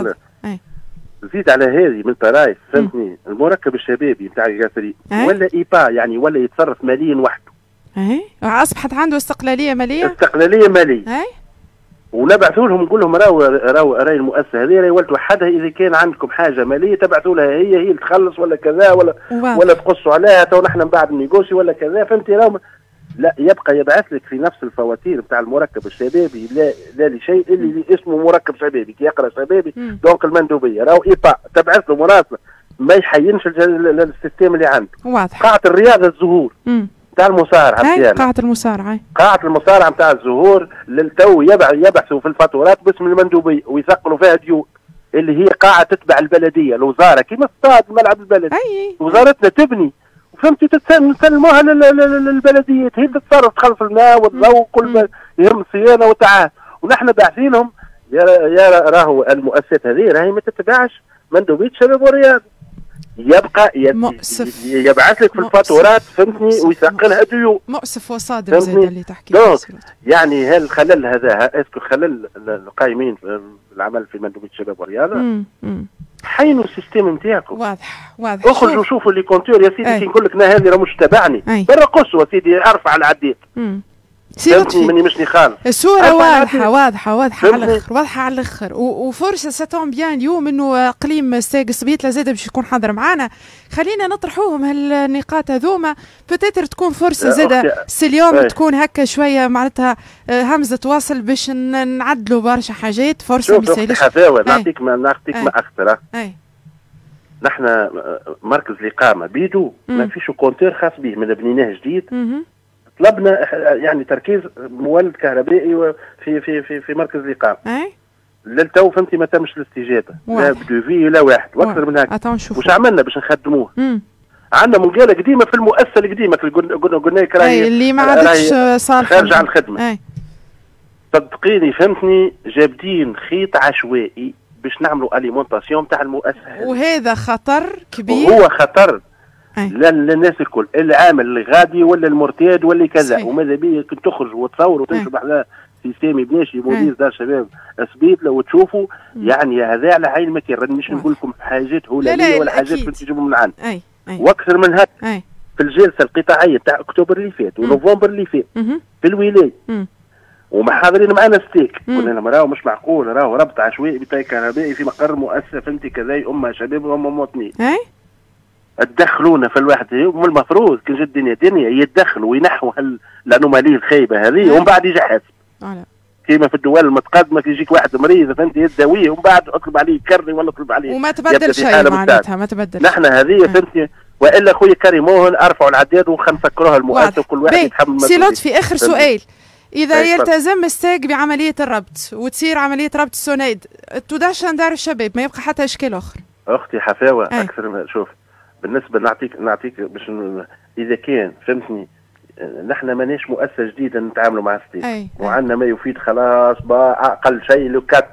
زيد على هذه من طرايف فهمتني المركب الشبابي نتاع القاسري ولا ايبا يعني ولا يتصرف ماليا وحده. اي اصبحت عنده استقلاليه ماليه استقلاليه ماليه. اي ونبعثوا لهم نقول لهم راهو راهو راهي المؤسسه هذه راهي ولت وحدها اذا كان عندكم حاجه ماليه تبعثوا لها هي هي اللي تخلص ولا كذا ولا واضح. ولا تقصوا عليها تو نحن من بعد نيغوسي ولا كذا فهمتي راهو لا يبقى يبعث لك في نفس الفواتير بتاع المركب الشبابي لا لا لشيء اللي اسمه مركب شبابي كي يقرا شبابي دونك المندوبيه راهو ايبا تبعث له مراسله ما يحينش السيستم اللي عنده. واضح. قاعه الرياضه الزهور نتاع المصارعه قاعه المصارعه قاعه المصارعه نتاع الزهور للتو يبحثوا في الفاتورات باسم المندوبيه ويثقلوا فيها ديون اللي هي قاعه تتبع البلديه الوزاره كيما استاد الملعب البلدي. وزارتنا تبني فهمتي تسلموها للبلديات هي تتصرف تخلص الماء والضوء وكل ما يهم الصيانه والتعاهد ونحن باعثينهم يا يا راهو المؤسسات هذه راهي ما تتبعش مندوبيه الشباب والرياضه يبقى يبعث لك في الفاتورات فهمتني ويثقلها ديون. مؤسف وصادم زي اللي تحكي يعني هل الخلل هذا اسكو خلل القائمين في العمل في مندوبيه الشباب والرياضه حينوا السيستم نتاعكم. واضح واضح. اخرجوا شوفوا لي كونتور يا سيدي كي نقول لك نا هذه راه مش تبعني برا قصوى سيدي ارفع على العديد. سي لطفي مني مشني خالص الصورة واضحة واضحة واضحة على الآخر واضحة على الآخر وفرصة ستون بيان اليوم إنه إقليم ساقس بيتلا زاده باش يكون حاضر معنا. خلينا نطرحوهم هالنقاط هذوما بتاتر تكون فرصة زاده اليوم تكون هكا شوية معناتها همزة واصل باش نعدلوا برشا حاجات. فرصة مثالية. حفاوة نعطيك ما نعطيك ما أكثر. نحن مركز الإقامة بيدو ما فيش كونتور خاص به من بنيناه جديد طلبنا يعني تركيز مولد كهربائي في في في في مركز الاقامه. اي للتو فهمتي ما تمش الاستجابه، لا بدوفي لا واحد واكثر من هكا. واش عملنا باش نخدموه؟ عندنا منقاله قديمه في المؤسسه القديمه قلنا قلنا لك راهي اللي ما عادتش صالحه خارجه عن الخدمه. أي. صدقيني فهمتني جابدين خيط عشوائي باش نعملوا اليمونتاسيون تاع المؤسسه، وهذا خطر كبير. هو خطر للناس الكل، العامل اللي غادي ولا المرتاد ولا كذا. وماذا بيا كنت تخرج وتصور وتمشي بحذا سيستيمي بناشي مدير دار شباب سبيت لو تشوفوا يعني هذا على عين ما كان. رانيش نقول لكم حاجات هولنديه ولا حاجات كنت تجيبوا من عندنا واكثر من هكا. في الجلسه القطاعيه تاع اكتوبر اللي فات ونوفمبر اللي فات في الولايه ومحاضرين معنا ستيك قلنا لهم راهو مش معقول، راهو ربط عشوائي بتاي كهربائي في مقر مؤسسه فهمتي كذا امها شباب وهم مواطنين. تدخلونا في الواحد من المفروض كان جد الدنيا دنيا يتدخلوا وينحوا الانوماليه الخايبه هذه ومن بعد يجي حاسب. كيما في الدول المتقدمه كي يجيك واحد مريض فهمتي يداويه ومن بعد اطلب عليه كرني ولا اطلب عليه وما تبدل شيء معناتها ما تبدل. نحن هذه فهمتي والا خويا كريموهن ارفعوا العداد وخنفكروها المؤسسه وكل واحد يتحمل مسؤوليته. سي لطفي اخر سؤال، إذا يلتزم الساق بعملية الربط وتصير عملية ربط السونيد تودعش دار الشباب ما يبقى حتى إشكال آخر. أختي حفاوة أي. أكثر من شوف بالنسبة نعطيك نعطيك باش إذا كان فهمتني نحن ماناش مؤسسة جديدة نتعاملوا مع ستيك وعندنا ما يفيد خلاص أقل شيء لو كات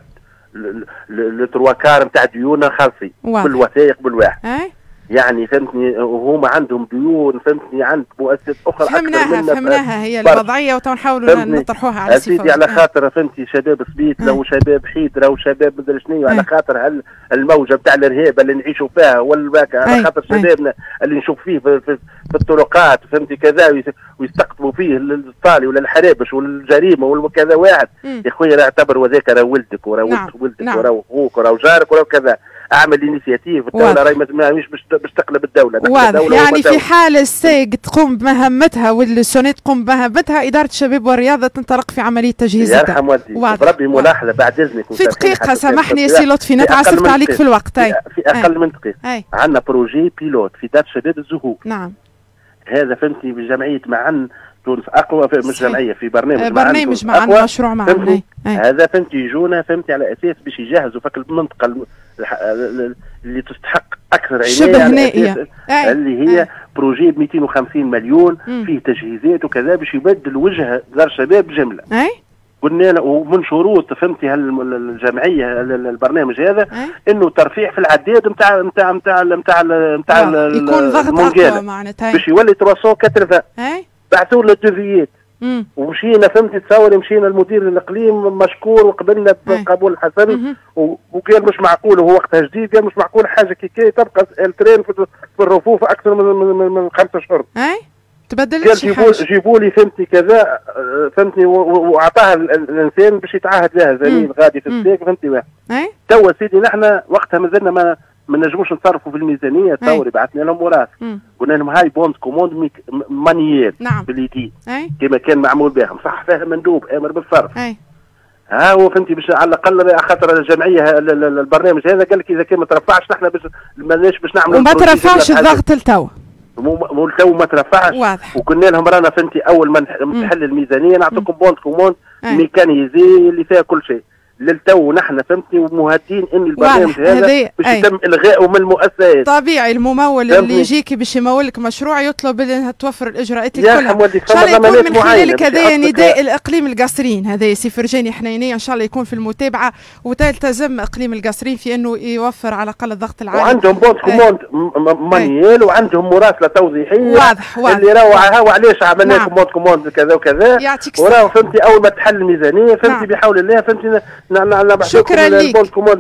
لو تروا كار نتاع ديونا خالصي بالوثائق بالواحد. أي. يعني فهمتني وهما عندهم ديون فهمتني عند مؤسسات اخرى فهمناها فهمناها هي الوضعيه وتنحاولوا نطرحوها على سيدي. سيدي على خاطر فهمتي شباب سبيتله وشباب حيدره وشباب مدري شنو على خاطر الموجه بتاع الارهاب اللي نعيشوا فيها والباكا على خاطر شبابنا اللي نشوف فيه في, في, في الطرقات فهمتي كذا ويستقطبوا فيه الطالي ولا الحرابش والجريمه وكذا واحد. يا خويا راه اعتبر وذاك راه ولدك وراه ولد ولدك وراه اخوك وراه جارك وراه كذا. اعمل انيسياتيف الدوله راهي ماهيش باش تقلب الدوله. واضح يعني في حال السيق تقوم بمهمتها والسونيت تقوم بمهمتها اداره الشباب والرياضه تنطلق في عمليه تجهيزها. يرحم والديك بربي ملاحظه بعد اذنك في دقيقه سامحني يا سي لطفي نتعسفت عليك في الوقت. في, في اقل من دقيقه عندنا بروجي بيلوت في دار شباب الزهور. نعم هذا فهمتي بجمعيه معن تونس اقوى في مش جمعيه في برنامج برنامج معن مشروع معن. هذا فهمتي يجونا فهمتي على اساس باش يجهزوا فك المنطقه اللي تستحق اكثر عنايه شبه نائيه اللي هي بروجي ب مئتين وخمسين مليون مم. فيه تجهيزات وكذا باش يبدل وجه دار شباب جمله. اي قلنا له ومن شروط فهمتي هالجمعيه البرنامج هذا أي. انه ترفيع في العداد نتاع نتاع نتاع نتاع نتاع يكون ضغط اقوى معناتها باش يولي ثلاثمئة وثمانين. اي بعثوا له الدوفيات ومشينا فهمتي تصور مشينا المدير الاقليم مشكور وقبلنا بقبول حسن وقال مش معقول وهو وقتها جديد قال مش معقول حاجه كي كي تبقى الترين في الرفوف اكثر من من, من خمسة اشهر. اي تبدلت شي حاجه. جيبوا جيبوا لي فهمتي كذا فهمتني واعطاها الانسان باش يتعاهد لها زميل غادي في السيك فهمتي واحد. اي توا سيدي نحن وقتها مازلنا ما ما نجموش نصرفوا في الميزانيه تصوري بعثنا لهم وراث قلنا لهم هاي بوند كوموند مانيير نعم. باليدين كما كان معمول بهم صح فيها مندوب امر بالصرف. أي. ها هو فهمتي باش على الاقل خاطر الجمعيه البرنامج هذا قال لك اذا كان ما ترفعش نحن باش ماناش باش نعملوا وما ترفعش الضغط لتوا مو تو ما ترفعش. واضح. وقلنا لهم رانا فهمتي اول ما نحل الميزانيه نعطيكم بوند كوموند ميكانيزي اللي فيها كل شيء. للتو نحن فهمتني ومهدين ان البرنامج هذا باش يتم الغائه من المؤسسات. طبيعي الممول اللي يجيك باش يمول لك مشروع يطلب انها توفر الاجراءات كلها. ان شاء الله يكون من خلالك هذايا نداء الاقليم القصرين هذا سي فرجاني حنينيه ان شاء الله يكون في المتابعه وتلتزم اقليم القصرين في انه يوفر على الاقل الضغط العالي. وعندهم بونت كوموند مانيال وعندهم مراسله توضيحيه. واضح واضح. اللي راهو وعلاش عملنا لكم بونت كوموند كذا وكذا. وراهو فهمتي اول ما تحل الميزانيه فهمتي بحول الله فهمتي شكرا لك.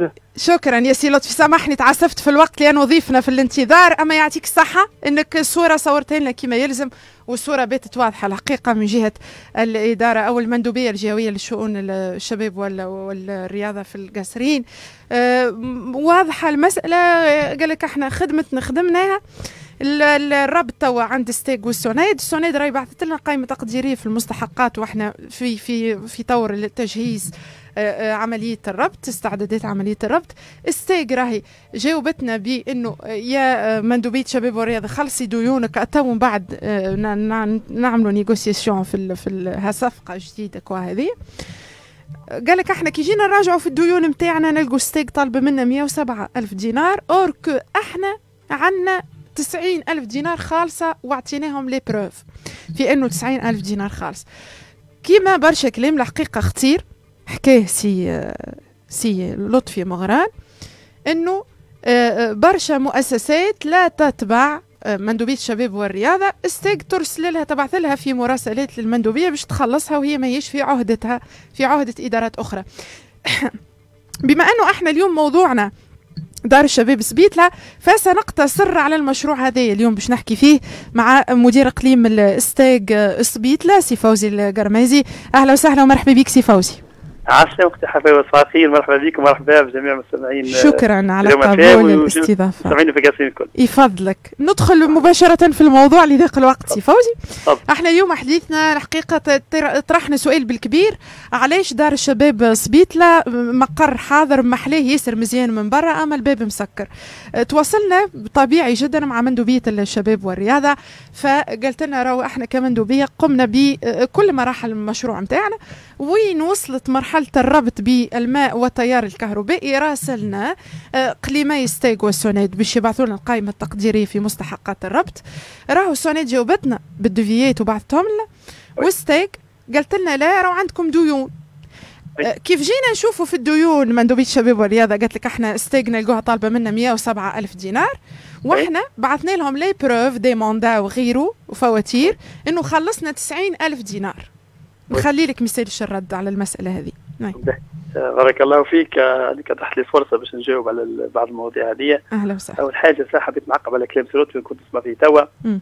شكرا يا سي لطفي سامحني تعسفت في الوقت لانه ضيفنا في الانتظار اما يعطيك الصحه انك الصوره صورتها لنا كما يلزم والصوره باتت واضحه الحقيقه من جهه الاداره او المندوبيه الجهويه لشؤون الشباب والرياضه في القصرين. أه واضحه المساله قال لك احنا خدمتنا خدمناها الربط توا عند ستيغ والسونيد. السونيد راهي بعثت لنا قائمه تقديريه في المستحقات، واحنا في في في طور التجهيز عمليه الربط، استعدادات عمليه الربط. ستيغ راهي جاوبتنا بانه يا مندوبيه شباب والرياضه خلصي ديونك تو من بعد نعملوا نيغوسياسيون في في صفقه جديده كوا هذه. قال لك احنا كي جينا نراجعوا في الديون نتاعنا نلقوا ستيغ طالبه منا مية وسبعة ألف دينار، اور كو احنا عندنا تسعين ألف دينار خالصه واعطيناهم لي بروف في انه تسعين ألف دينار خالص. كيما برشا كلام الحقيقه خطير حكاه سي سي لطفي مغران، انه برشا مؤسسات لا تتبع مندوبيه الشباب والرياضه، ستيغ ترسل لها تبعث لها في مراسلات للمندوبيه باش تخلصها وهي ماهيش في عهدتها في عهده ادارات اخرى. بما انه احنا اليوم موضوعنا دار الشباب سبيتلا، فسنقتصر على المشروع هذا اليوم باش نحكي فيه مع مدير اقليم ستيغ سبيتلا سي فوزي القرميزي. اهلا وسهلا ومرحبا بك سي فوزي. عسلامة اختي حفاوة وصباح الخير، مرحبا بكم ومرحبا بجميع المستمعين. شكرا على قبول الاستضافة. مستمعين في قاسين الكل. يفضلك ندخل مباشرة في الموضوع لضيق الوقت سي فوزي. طب. احنا اليوم حديثنا الحقيقة طرحنا سؤال بالكبير، علاش دار الشباب سبيتلا مقر حاضر محلاه ياسر مزيان من برا اما الباب مسكر. تواصلنا طبيعي جدا مع مندوبية الشباب والرياضة، فقالت لنا راهو احنا كمندوبية قمنا بكل مراحل المشروع نتاعنا، وين وصلت مرحلة الربط بالماء والتيار الكهربائي راسلنا قليمي ستيغ والسونيد باش يبعثوا لنا القائمة التقديرية في مستحقات الربط. راهو السونيد جاوبتنا بالدوفيات وبعثتهم لنا، وستيغ قالت لنا لا راهو عندكم ديون. كيف جينا نشوفوا في الديون مندوبية الشباب والرياضة قالت لك احنا ستيغ نلقوها طالبة منا مية وسبعة ألف دينار، واحنا بعثنا لهم لي بروف دي موندا وغيره وفواتير انه خلصنا تسعين ألف دينار. نخلي لك مثالش الرد على المسألة هذه. بارك الله فيك، هذيك اتاحت لي فرصة باش نجاوب على بعض المواضيع هذه. اهلا وسهلا. اول حاجة صح حبيت نعقب على كلام سي كنت نسمع فيه توا.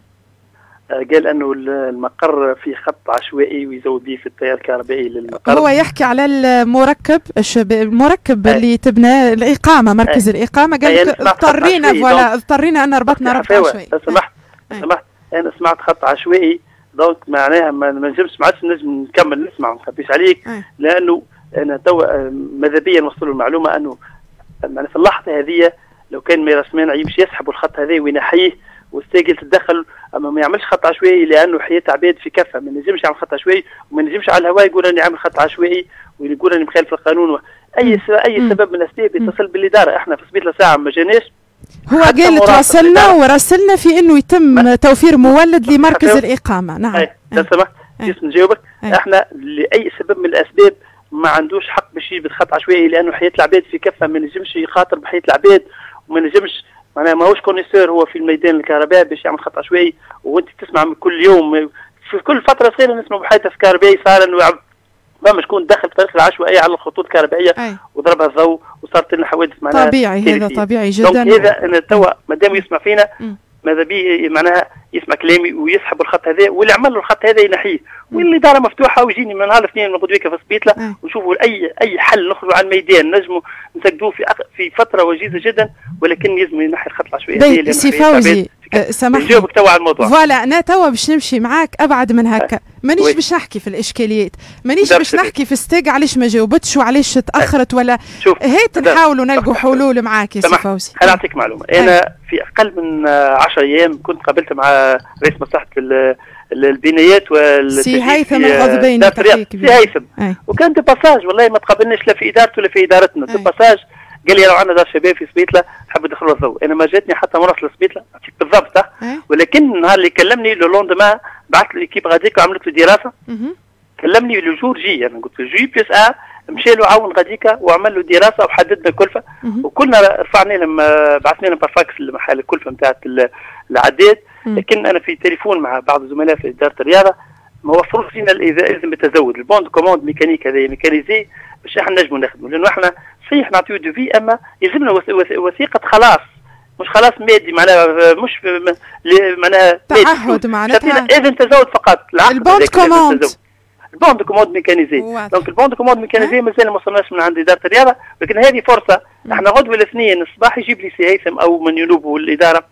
قال انه المقر في خط عشوائي ويزود به في التيار الكهربائي للمقر. هو يحكي على المركب الشباب المركب أي. اللي تبنى الاقامه مركز أي. الاقامه. قال لك اضطرينا ولا اضطرينا ان ربطنا ربط عشوائي. لو سمحت لو سمحت انا سمعت خط عشوائي، دونك معناها ما نجمش ما عادش نجم نكمل نسمع ما نخبيش عليك أي. لانه انا توا ماذا بيا نوصل المعلومه انه يعني في اللحظه هذه لو كان ميراث مانع يمشي يسحبوا الخط هذا وينحيه واستاجل تدخل، اما ما يعملش خط عشوائي لانه حياه عباد في كفه، ما نجمش يعمل خط عشوائي وما نجمش على الهواء يقول اني عامل خط عشوائي ويقول اني مخالف القانون. اي اي سبب من الاسباب يتصل بالاداره. احنا في سبيتلا ساعه ما جاناش، هو قال تواصلنا وراسلنا في انه يتم توفير مولد لمركز الاقامه. نعم اي لو سمحت كيف نجاوبك. احنا لاي سبب من الاسباب ما عندوش حق باش يجبد خط عشوائي لانه حياه العباد في كفه، ما نجمش يخاطر بحياه العباد وما نجمش معناها ماهوش كونيسور هو في الميدان الكهربائي باش يعمل خط عشوائي. وانت تسمع من كل يوم في كل فتره صغيره نسمع بحادث كهربائي صار انه فما شكون دخل بطريقه العشوائيه على الخطوط الكهربائيه وضربها الضوء وصارت لنا حوادث معناها طبيعي. هذا طبيعي جدا. هذا انا توا مادام يسمع فينا ماذا بيه معناها يسمع كلامي ويسحب الخط هذا، واللي عمل له الخط هذا ينحيه، والاداره مفتوحه ويجيني من نهار الاثنين نقعدوا هيك في سبيتلا ونشوفوا اي اي حل نخرجوا على الميدان نجموا نسجلوه في أق... في فتره وجيزه جدا، ولكن لازم ينحي الخط العشوائي. سي فوزي سامحني نجاوبك توا على الموضوع. فوالا انا توا باش نمشي معاك ابعد من هكا، مانيش باش نحكي في الاشكاليات، مانيش باش نحكي في ستيغ علاش ما جاوبتش وعلاش تاخرت ولا هيت نحاولوا نلقوا حلول معاك يا سي فوزي. خليني نعطيك معلومه. انا في اقل من عشرة ايام كنت قابلت مع رئيس مصلحه البنايات والسي هيثم الغضبيني. سي هيثم وكان دو باساج والله ما تقابلناش لا في ادارته ولا في ادارتنا. دو باساج قال لي لو عندنا دار شباب في سبيتلا حب يدخلوا الضوء. انا ما جاتني حتى مرة لسبيتلا نعطيك بالضبط، ولكن النهار اللي كلمني لو لوندما بعث له ايكيب غاديك وعملت له دراسه. كلمني لو جور جي، انا قلت له جي بلس ا مشى له عاون غاديكا وعمل له دراسه وحددنا الكلفه وكلنا رفعنا لما بعثنا لهم بارفاكس المحل الكلفه نتاعت العداد. لكن انا في تليفون مع بعض الزملاء في اداره الرياضه ما وفروش لنا لازم التزود البوند كوموند ميكانيك هذا ميكانيزي باش احنا نجموا نخدموا، لانه احنا صحيح نعطيو دو في اما يلزمنا وثيقه خلاص مش خلاص مادي معناها مش معناها تعهد معناتها اذن تزود فقط البوند كوموند البوند كوموند ميكانيزي. دونك البوند كوموند ميكانيزي مازال ما وصلناش من عند اداره الرياضه، لكن هذه فرصه. احنا غدوه الاثنين الصباح يجيب لي سي هيثم او من ينوبه الاداره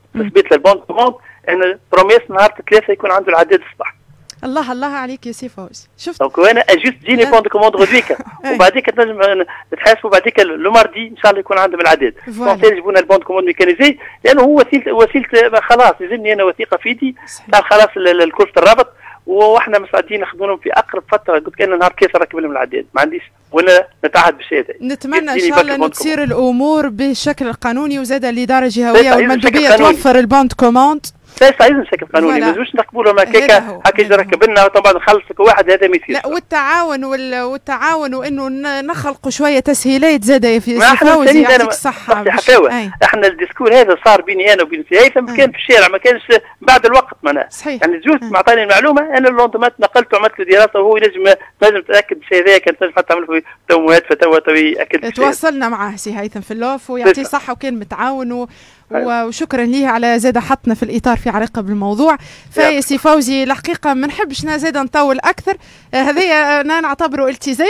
في سبيطله البون كوموند انا بروميس نهار ثلاثه يكون عنده العداد الصباح. الله الله عليك يا سي فوزي. شفت دونك انا اجوست تجيني بون دو كوموند غدويكا وبعديك تنجم نتحاسبوا بعديك لو ماردي ان شاء الله يكون عندهم العداد. دونك يجيبونا البون كوموند ميكانيزي لانه هو وسيله وسيله خلاص يلزمني انا وثيقه في يدي تاع خلاص الكرسي الرابط واحنا مستعدين ناخذونهم في اقرب فتره. قلت كان نهار ثلاثه راكب لهم العداد ما عنديش وانا نتعهد بالشيء هذا. نتمنى ان شاء الله تصير الامور بالشكل القانوني وزاد الاداره الجهويه والمندوبيه توفر البوند كوموند. لا صحيح بشكل قانوني ما لازمش نقبلوا هكاك هكا يجي ركب لنا وطبعا نخلص واحد هذا ما يصيرش. لا والتعاون والتعاون وانه نخلقوا شويه تسهيلات زاده في فوزي يعطيك الصحه. احنا الديسكور هذا صار بيني انا وبين سي هيثم كان في الشارع ما كانش بعد الوقت معناها. يعني جوست معطاني المعلومه انا اللوندمات نقلت وعملت له دراسه وهو ينجم نجم تاكد بالشيء هذا كان تنجم حتى تعمل في تومات فتوا تو ياكد. تواصلنا معاه سي هيثم في اللوف ويعطيه الصحه وكان متعاون و... وشكرا ليه على زاد حطنا في الاطار في علاقه بالموضوع. في سي فوزي الحقيقه ما نحبش زاد نطول اكثر هذايا انا نعتبره التزام.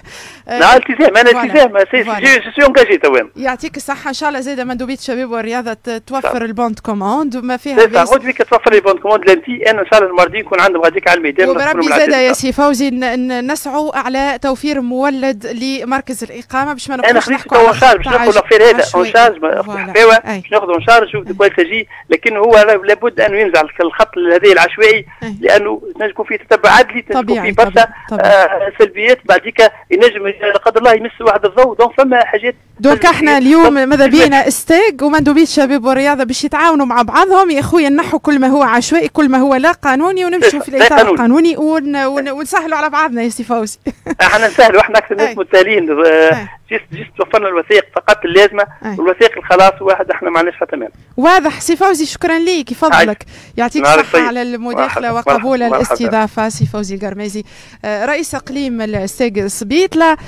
لا التزام انا التزام سي سي انجاجي توام. يعطيك الصحه ان شاء الله زاد مندوبيه الشباب والرياضه توفر البوند كوموند وما فيها بس غد بك توفر البوند كوموند لانتي انا ان شاء الله الماردي يكون عندهم غاديك على الميدان. وبربي زاد يا سي فوزي نسعوا على توفير مولد لمركز الاقامه باش ما نبقاوش نحكوا على شارج باش ناخذوا الافير هذا اون شارج باش ناخذوا اون شارج نشوف كوال تجي لكن هو لابد انه ينزع الخط هذا العشوائي لانه نجم يكون فيه تتبع عدلي تنجم يكون فيه برشا آه سلبيات بعديك ينجم لا قدر الله يمس واحد الضوء دونك فما حاجات. دونك احنا اليوم ماذا بينا استاج ومندوبيه الشباب والرياضه باش يتعاونوا مع بعضهم يا خويا نحوا كل ما هو عشوائي كل ما هو لا قانوني ونمشوا في الاطار القانوني ون... ون... ونسهلوا على بعضنا يا سي فوزي. احنا نسهلوا احنا اكثر ناس متساهلين جيست جيست توفرنا الوثائق فقط اللازمه والوثائق الخلاص واحد احنا ما عندناش حتى مال. واضح سي فوزي شكرا ليك يفضلك يعطيك الصحه على المداخله وقبول الاستضافه سي فوزي القرميزي رئيس اقليم الساق سبيطله.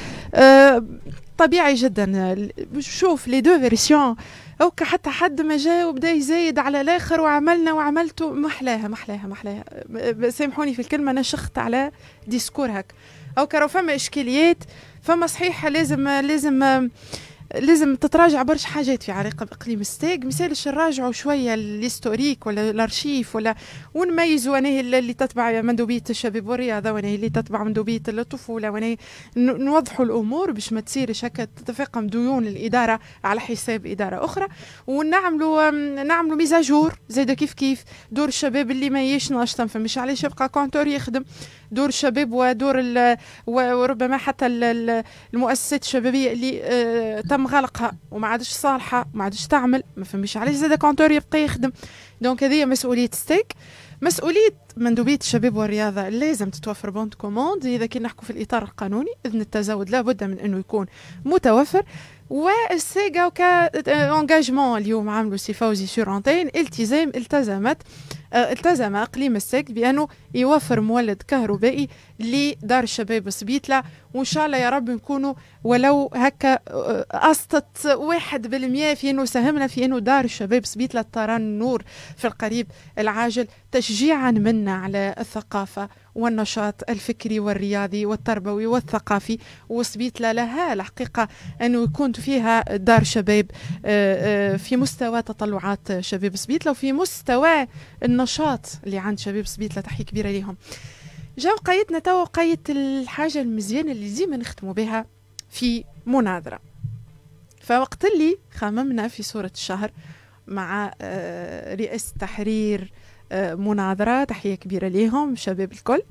طبيعي جدا شوف لي دو فيرسيون اوكا حتى حد ما جاء وبدا يزايد على الاخر وعملنا وعملته محلاها محلاها محلاها سامحوني في الكلمه انا شخت على ديسكور هك اوكا راه فما اشكاليات فما صحيح لازم لازم لازم تتراجع برشا حاجات في علاقه باقليم الستاق. مثالش نراجعوا شويه الهيستوريك ولا الارشيف ولا ونميزوا انا اللي تتبع مندوبيه الشباب والرياضه وانا اللي تتبع مندوبيه الطفوله وانا نوضحوا الامور باش ما تصيرش هكا تتفاقم ديون الاداره على حساب اداره اخرى ونعملوا نعملوا ميزاجور زيد كيف كيف دور الشباب اللي ما يش ناشطه فمش علاش يبقى كونتور يخدم دور الشباب ودور وربما حتى المؤسسات الشبابيه اللي آه تم غلقها وما عادش صالحه وما عادش تعمل ما فهمش علاش زاد كونتور يبقى يخدم. دونك هذه مسؤوليه ستيك مسؤوليه مندوبيه الشباب والرياضه لازم تتوفر بوند كوموند اذا كنا نحكوا في الاطار القانوني اذن التزاود لابد من انه يكون متوفر. والسيغا كانجاجمون اليوم عملوا سي فوزي سور انتين التزام التزمت التزم اقليم الساق بانه يوفر مولد كهربائي لدار الشباب سبيطله وان شاء الله يا رب نكونوا ولو هكا اسطت واحد بالمية في انه ساهمنا في انه دار الشباب سبيطله ترى النور في القريب العاجل تشجيعا منا على الثقافه والنشاط الفكري والرياضي والتربوي والثقافي وسبيطله لها الحقيقه انه يكون فيها دار شباب في مستوى تطلعات شباب سبيطله وفي مستوى النشاط اللي عند شباب سبيطله. تحيه كبيره لهم. جاو قايتنا تو قايت الحاجه المزيانه اللي ديما نختموا بها في مناظره. فوقت اللي خممنا في صوره الشهر مع رئاسه تحرير مناظره تحيه كبيره لهم شباب الكل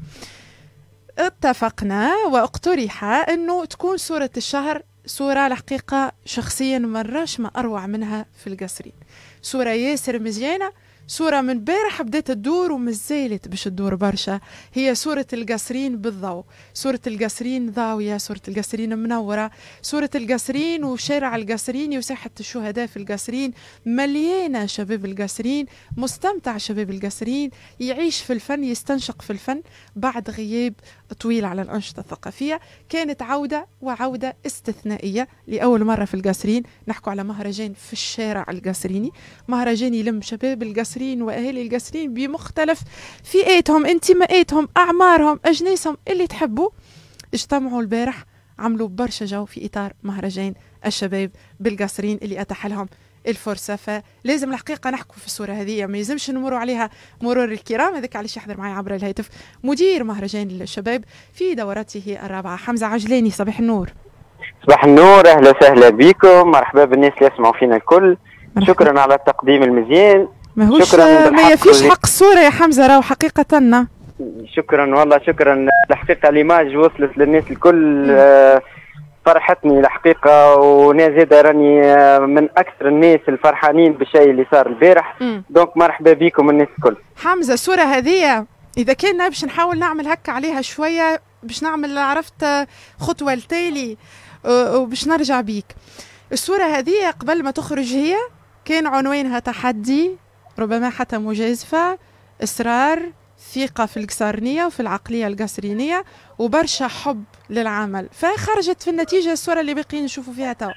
اتفقنا واقترح انه تكون صوره الشهر صوره الحقيقه شخصيا مراش ما اروع منها في القصرين. صوره ياسر مزيانه صورة من بارح بدأت تدور ومازالت باش تدور برشا هي صورة القصرين بالضوء صورة القصرين ضاوية صورة القصرين منورة صورة القصرين وشارع القصرين وساحة الشهداء في القصرين مليانة شباب القصرين مستمتع شباب القصرين يعيش في الفن يستنشق في الفن بعد غياب طويل على الأنشطة الثقافية. كانت عودة وعودة استثنائية لأول مرة في القصرين نحكوا على مهرجان في الشارع القصريني مهرجان يلم شباب القصرين وأهالي القصرين بمختلف فئاتهم انتماءاتهم أعمارهم أجناسهم اللي تحبوا اجتمعوا البارح عملوا برشا جو في إطار مهرجان الشباب بالقصرين اللي أتاح لهم الفرصه، فلازم الحقيقه نحكوا في الصوره هذه، ما يلزمش نمروا عليها مرور الكرام. هذاك علاش يحضر معي عبر الهاتف مدير مهرجان الشباب في دورته الرابعه حمزه عجلاني. صباح النور. صباح النور، اهلا وسهلا بكم، مرحبا بالناس اللي يسمعوا فينا الكل. مرحبا. شكرا على التقديم المزيان. ماهوش ما يفيش حق الصوره يا حمزه، راهو حقيقه. شكرا والله، شكرا. الحقيقه ليماج وصلت للناس الكل، آه فرحتني الحقيقه، وانا زاد راني من اكثر الناس الفرحانين بالشيء اللي صار البارح. دونك مرحبا بكم الناس الكل. حمزه الصوره هذه اذا كنا باش نحاول نعمل هكا عليها شويه، باش نعمل عرفت خطوه لتالي وباش نرجع بيك. الصوره هذه قبل ما تخرج هي كان عنوانها تحدي، ربما حتى مجازفه، اصرار، ثقة في القصارنية وفي العقلية القصرينية، وبرشا حب للعمل. فخرجت في النتيجة الصورة اللي باقيين نشوفوا فيها توا.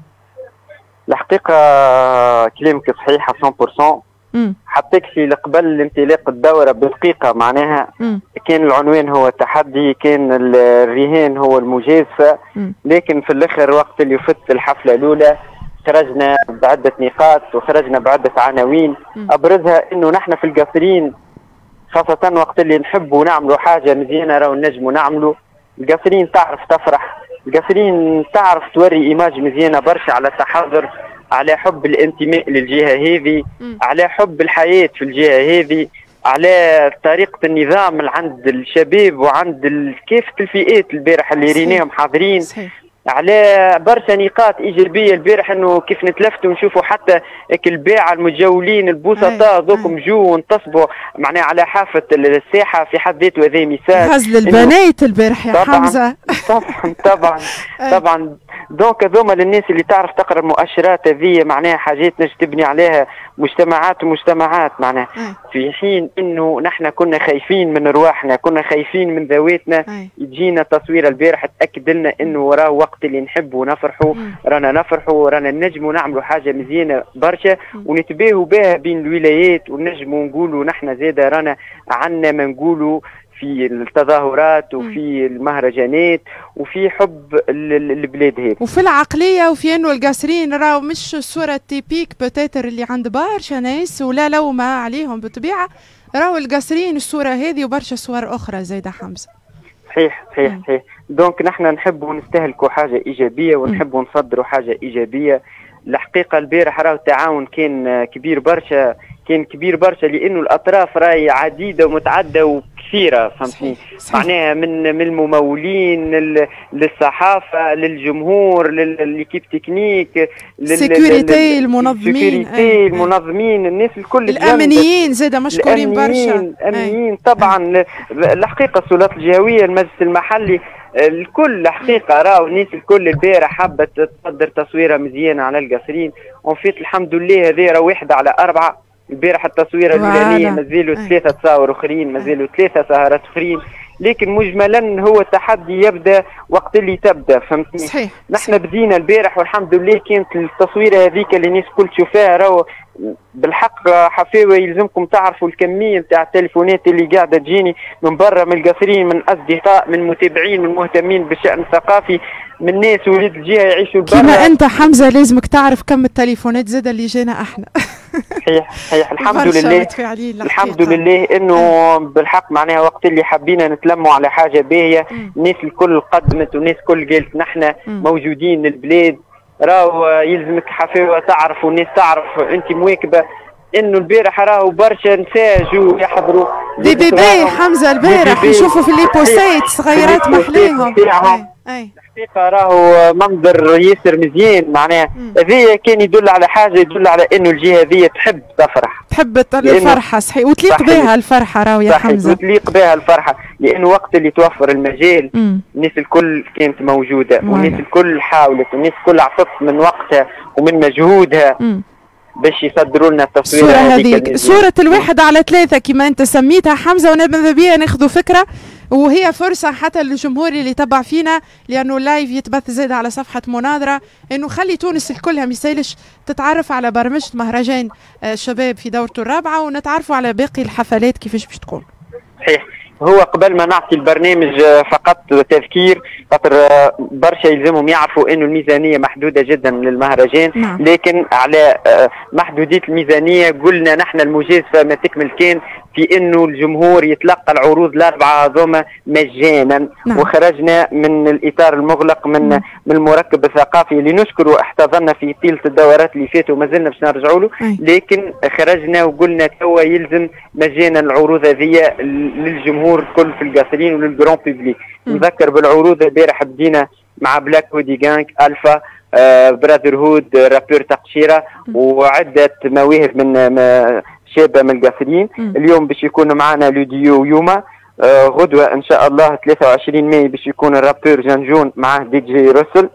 الحقيقة كلامك صحيح مية بالمية. حطيت في قبل انطلاق الدورة بدقيقة، معناها م. كان العنوان هو التحدي، كان الرهان هو المجازفة، م. لكن في الآخر وقت اللي فت الحفلة الأولى خرجنا بعدة نقاط وخرجنا بعدة عناوين. م. أبرزها إنه نحن في القصرين خاصة وقت اللي نحبوا نعملوا حاجة مزيانة راهو نجموا نعملوا. القصرين تعرف تفرح، القصرين تعرف توري إيماج مزيانة برشا على التحضر، على حب الانتماء للجهة هذه، على حب الحياة في الجهة هذه، على طريقة النظام عند الشباب وعند كافة الفئات البارح اللي ريناهم حاضرين، على برشا نقاط ايجابيه البارح، انه كيف نتلفتوا ونشوفوا حتى الباعه المتجولين البسطاء ذوكم جو وانتصبوا معناها على حافه الساحه في حد ذاته. هذا مثال غزل البنات البارح يا طبعًا حمزه. طبعا طبعا طبعا. دونك هذوما للناس اللي تعرف تقرا المؤشرات هذه، معناها حاجات نجم تبني عليها مجتمعات ومجتمعات، معناها في حين انه نحن كنا خايفين من رواحنا، كنا خايفين من ذواتنا، يجينا تصوير البارح تاكد لنا انه وراه وقت اللي نحبوا ونفرحوا، رانا نفرحوا، رانا نجموا نعملوا حاجه مزيانه برشا ونتباهوا بها بين الولايات، ونجموا نقولوا نحن زاده رانا عندنا ما نقولوا في التظاهرات وفي المهرجانات وفي حب البلاد هيك، وفي العقليه، وفي انه القاصرين راهو مش الصوره تيبيك بتاتر اللي عند برشا ناس ولا لومه عليهم بالطبيعه، راهو القاصرين الصوره هذه وبرشا صور اخرى زايده حمزه. صحيح صحيح صحيح. دونك نحن نحبوا نستهلكوا حاجه ايجابيه ونحبوا نصدروا حاجه ايجابيه. الحقيقه البارح راهو التعاون كان كبير برشا، كان كبير برشا لانه الاطراف راهي عديده ومتعدده وكثيره، فهمتني؟ معناها من من الممولين للصحافه للجمهور للكيب تكنيك السيكوريتي المنظمين السيكوريتي المنظمين الناس الكل الامنيين زاده مشكورين برشا الامنيين طبعا. الحقيقه السلطات الجهويه المجلس المحلي الكل الحقيقه راهو الناس الكل البارح حبت تصدر تصويره مزيانه على القاصرين، وفيت الحمد لله هذه راه واحده على اربعه. البارح التصويره الاولانيه مازالوا ثلاثه تصاور اخرين، مازالوا ثلاثه سهرات اخرين، لكن مجملا هو التحدي يبدا وقت اللي تبدا، فهمتني؟ صحيح. نحن بدينا البارح والحمد لله كانت التصويره هذيك اللي الناس الكل تشوفها، راهو بالحق حفاوه يلزمكم تعرفوا الكميه نتاع التليفونات اللي قاعده تجيني من برا، من القاصرين، من اصدقاء، من متابعين، من مهتمين بالشان الثقافي، من ناس ولاد الجهه يعيشوا برا. كما انت حمزه لازمك تعرف كم التليفونات زاد اللي جانا احنا. صحيح صحيح. الحمد لله الحمد لله انه بالحق معناها وقت اللي حبينا نتلموا على حاجه باهيه، الناس الكل قدمت والناس الكل قالت نحن موجودين للبلاد. راهو يلزمك حفاوه تعرف والناس تعرف انت مواكبه انه البارح راهو برشا نساء جو يحضروا دي بيبي حمزه البارح يشوفوا في الليبوسيت صغيرات محليهم. اي الحقيقه راهو منظر ياسر مزيان، معناها هذايا كان يدل على حاجه، يدل على انه الجهه هذه تحب تفرح، تحب الفرحه صحيح، وتليق بها الفرحه راهو يا حمزه، وتليق بها الفرحه، لانه وقت اللي توفر المجال مم. الناس الكل كانت موجوده مم. والناس الكل حاولت والناس الكل عطت من وقتها ومن مجهودها مم. باش يصدروا لنا التصوير هذيك. صورة الواحد على ثلاثة كما انت سميتها حمزة، ونبذ بيها ناخذوا فكرة، وهي فرصة حتى للجمهور اللي تبع فينا، لأنه اللايف يتبث زاد على صفحة مناظرة، إنه خلي تونس الكلها ما يسالش تتعرف على برمجة مهرجان الشباب في دورته الرابعة، ونتعرفوا على باقي الحفلات كيفاش باش تكون. صحيح. هو قبل ما نعطي البرنامج فقط تذكير، خاطر برشا يلزمهم يعرفوا انه الميزانيه محدوده جدا للمهرجان. نعم. لكن على محدوديه الميزانيه قلنا نحن المجاز فما تكمل كان في انه الجمهور يتلقى العروض الاربعه هذوما مجانا. نعم. وخرجنا من الاطار المغلق من نعم. من المركب الثقافي اللي نشكره احتضنا في طيله الدورات اللي فاتوا وما زلنا باش نرجعوا له. لكن خرجنا وقلنا توا يلزم مجانا العروض هذه للجمهور الكل في القاصرين وللجرون بيبليك. نذكر بالعروض البارح بدينا مع بلاك هودي جانك، الفا، آه، براذر هود، رابور تقشيره، وعده مواهب من شابه من القاصرين. اليوم باش يكونوا معنا لوديو ويوما. آه، غدوه ان شاء الله ثلاثة وعشرين ماي باش يكون الرابور جانجون معاه دي جي روسل.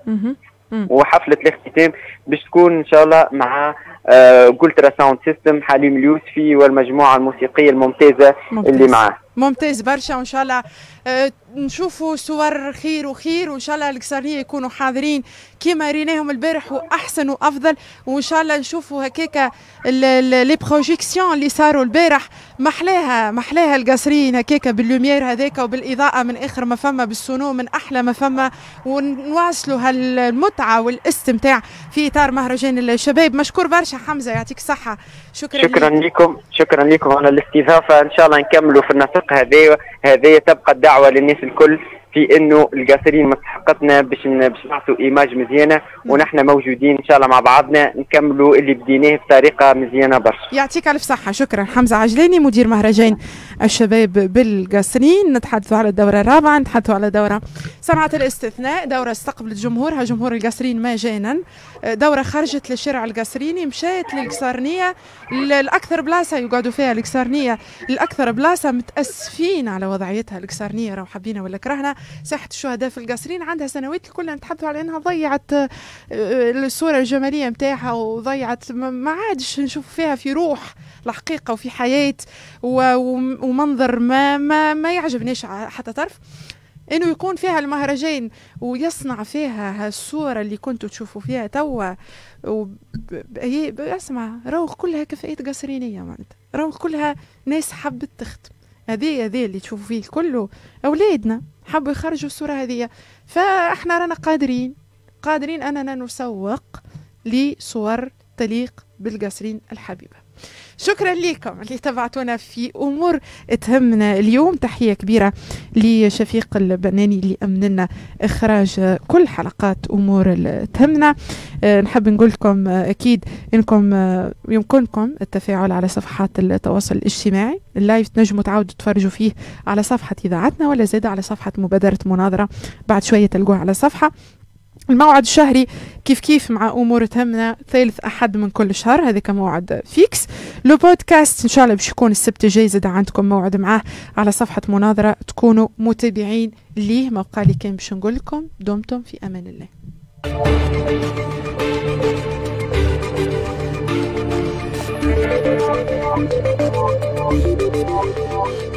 وحفله الاختتام باش تكون ان شاء الله مع قلترا ساوند سيستم حليم اليوسفي والمجموعه الموسيقيه الممتازه ممتاز. اللي معاه ممتاز برشا، وان شاء الله أه نشوفوا صور خير وخير، وان شاء الله القصريه يكونوا حاضرين كما ريناهم البارح واحسن وافضل، وان شاء الله نشوفوا هكاكا لي بروجيكسيون اللي صاروا البارح محلاها محلاها القصريين هكاكا باللوميير هذاك وبالاضاءه من اخر ما فما بالسونو من احلى ما فما، ونواصلوا هالمتعه والاستمتاع في اطار مهرجان الشباب. مشكور برشا حمزه، يعطيك الصحه. شكرا شكرا لكم شكرا لكم على الاستضافه. ان شاء الله نكملوا في النسق هذا هذه تبقى الدعوه للناس الكل في انه القاصرين مستحقتنا باش باش نعطوا ايماج مزيانه، ونحن موجودين ان شاء الله مع بعضنا نكملوا اللي بديناه بطريقه مزيانه برشا. يعطيك الف صحه. شكرا. حمزه عجلاني مدير مهرجان الشباب بالقاصرين. نتحدثوا على الدوره الرابعه، نتحدثوا على دوره صنعه الاستثناء، دوره استقبلت جمهورها جمهور القاصرين مجانا، دوره خرجت للشارع القاصريني، مشات للقصرنيه الاكثر بلاصه يقعدوا فيها القصرنيه، الاكثر بلاصه متاسفين على وضعيتها القصرنيه، راهو حبينا ولا كرهنا. ساحه الشهداء في القاصرين عندها سنوات كلنا نتحدثوا على انها ضيعت الصوره الجماليه نتاعها وضيعت، ما عادش نشوف فيها في روح الحقيقه وفي حياه ومنظر ما ما ما يعجبنيش حتى طرف انه يكون فيها المهرجان ويصنع فيها هالصوره اللي كنتوا تشوفوا فيها توا. هي اسمع راهو كلها كفاءات قصرينيه معناتها، راهو كلها ناس حبت تخدم. هذه هذه اللي تشوفوا فيه كله اولادنا حبوا يخرجوا الصوره هذه، فاحنا رانا قادرين قادرين اننا نسوق لصور تليق بالقاصرين الحبيبه. شكرا لكم اللي تابعتونا في امور تهمنا اليوم. تحيه كبيره لشفيق البناني اللي امن لنا اخراج كل حلقات امور تهمنا. أه نحب نقول لكم أه اكيد انكم أه يمكنكم التفاعل على صفحات التواصل الاجتماعي، اللايف تنجموا تعودوا تفرجوا فيه على صفحه اذاعتنا ولا زاد على صفحه مبادره مناظره، بعد شويه تلقوها على صفحه. الموعد الشهري كيف كيف مع امور تهمنا ثالث احد من كل شهر، هذا كموعد فيكس. لو بودكاست ان شاء الله باش يكون السبت الجاي زاد عندكم موعد معاه على صفحه مناظره، تكونوا متابعين ليه. ما بقى لي كان باش نقول لكم دمتم في امان الله.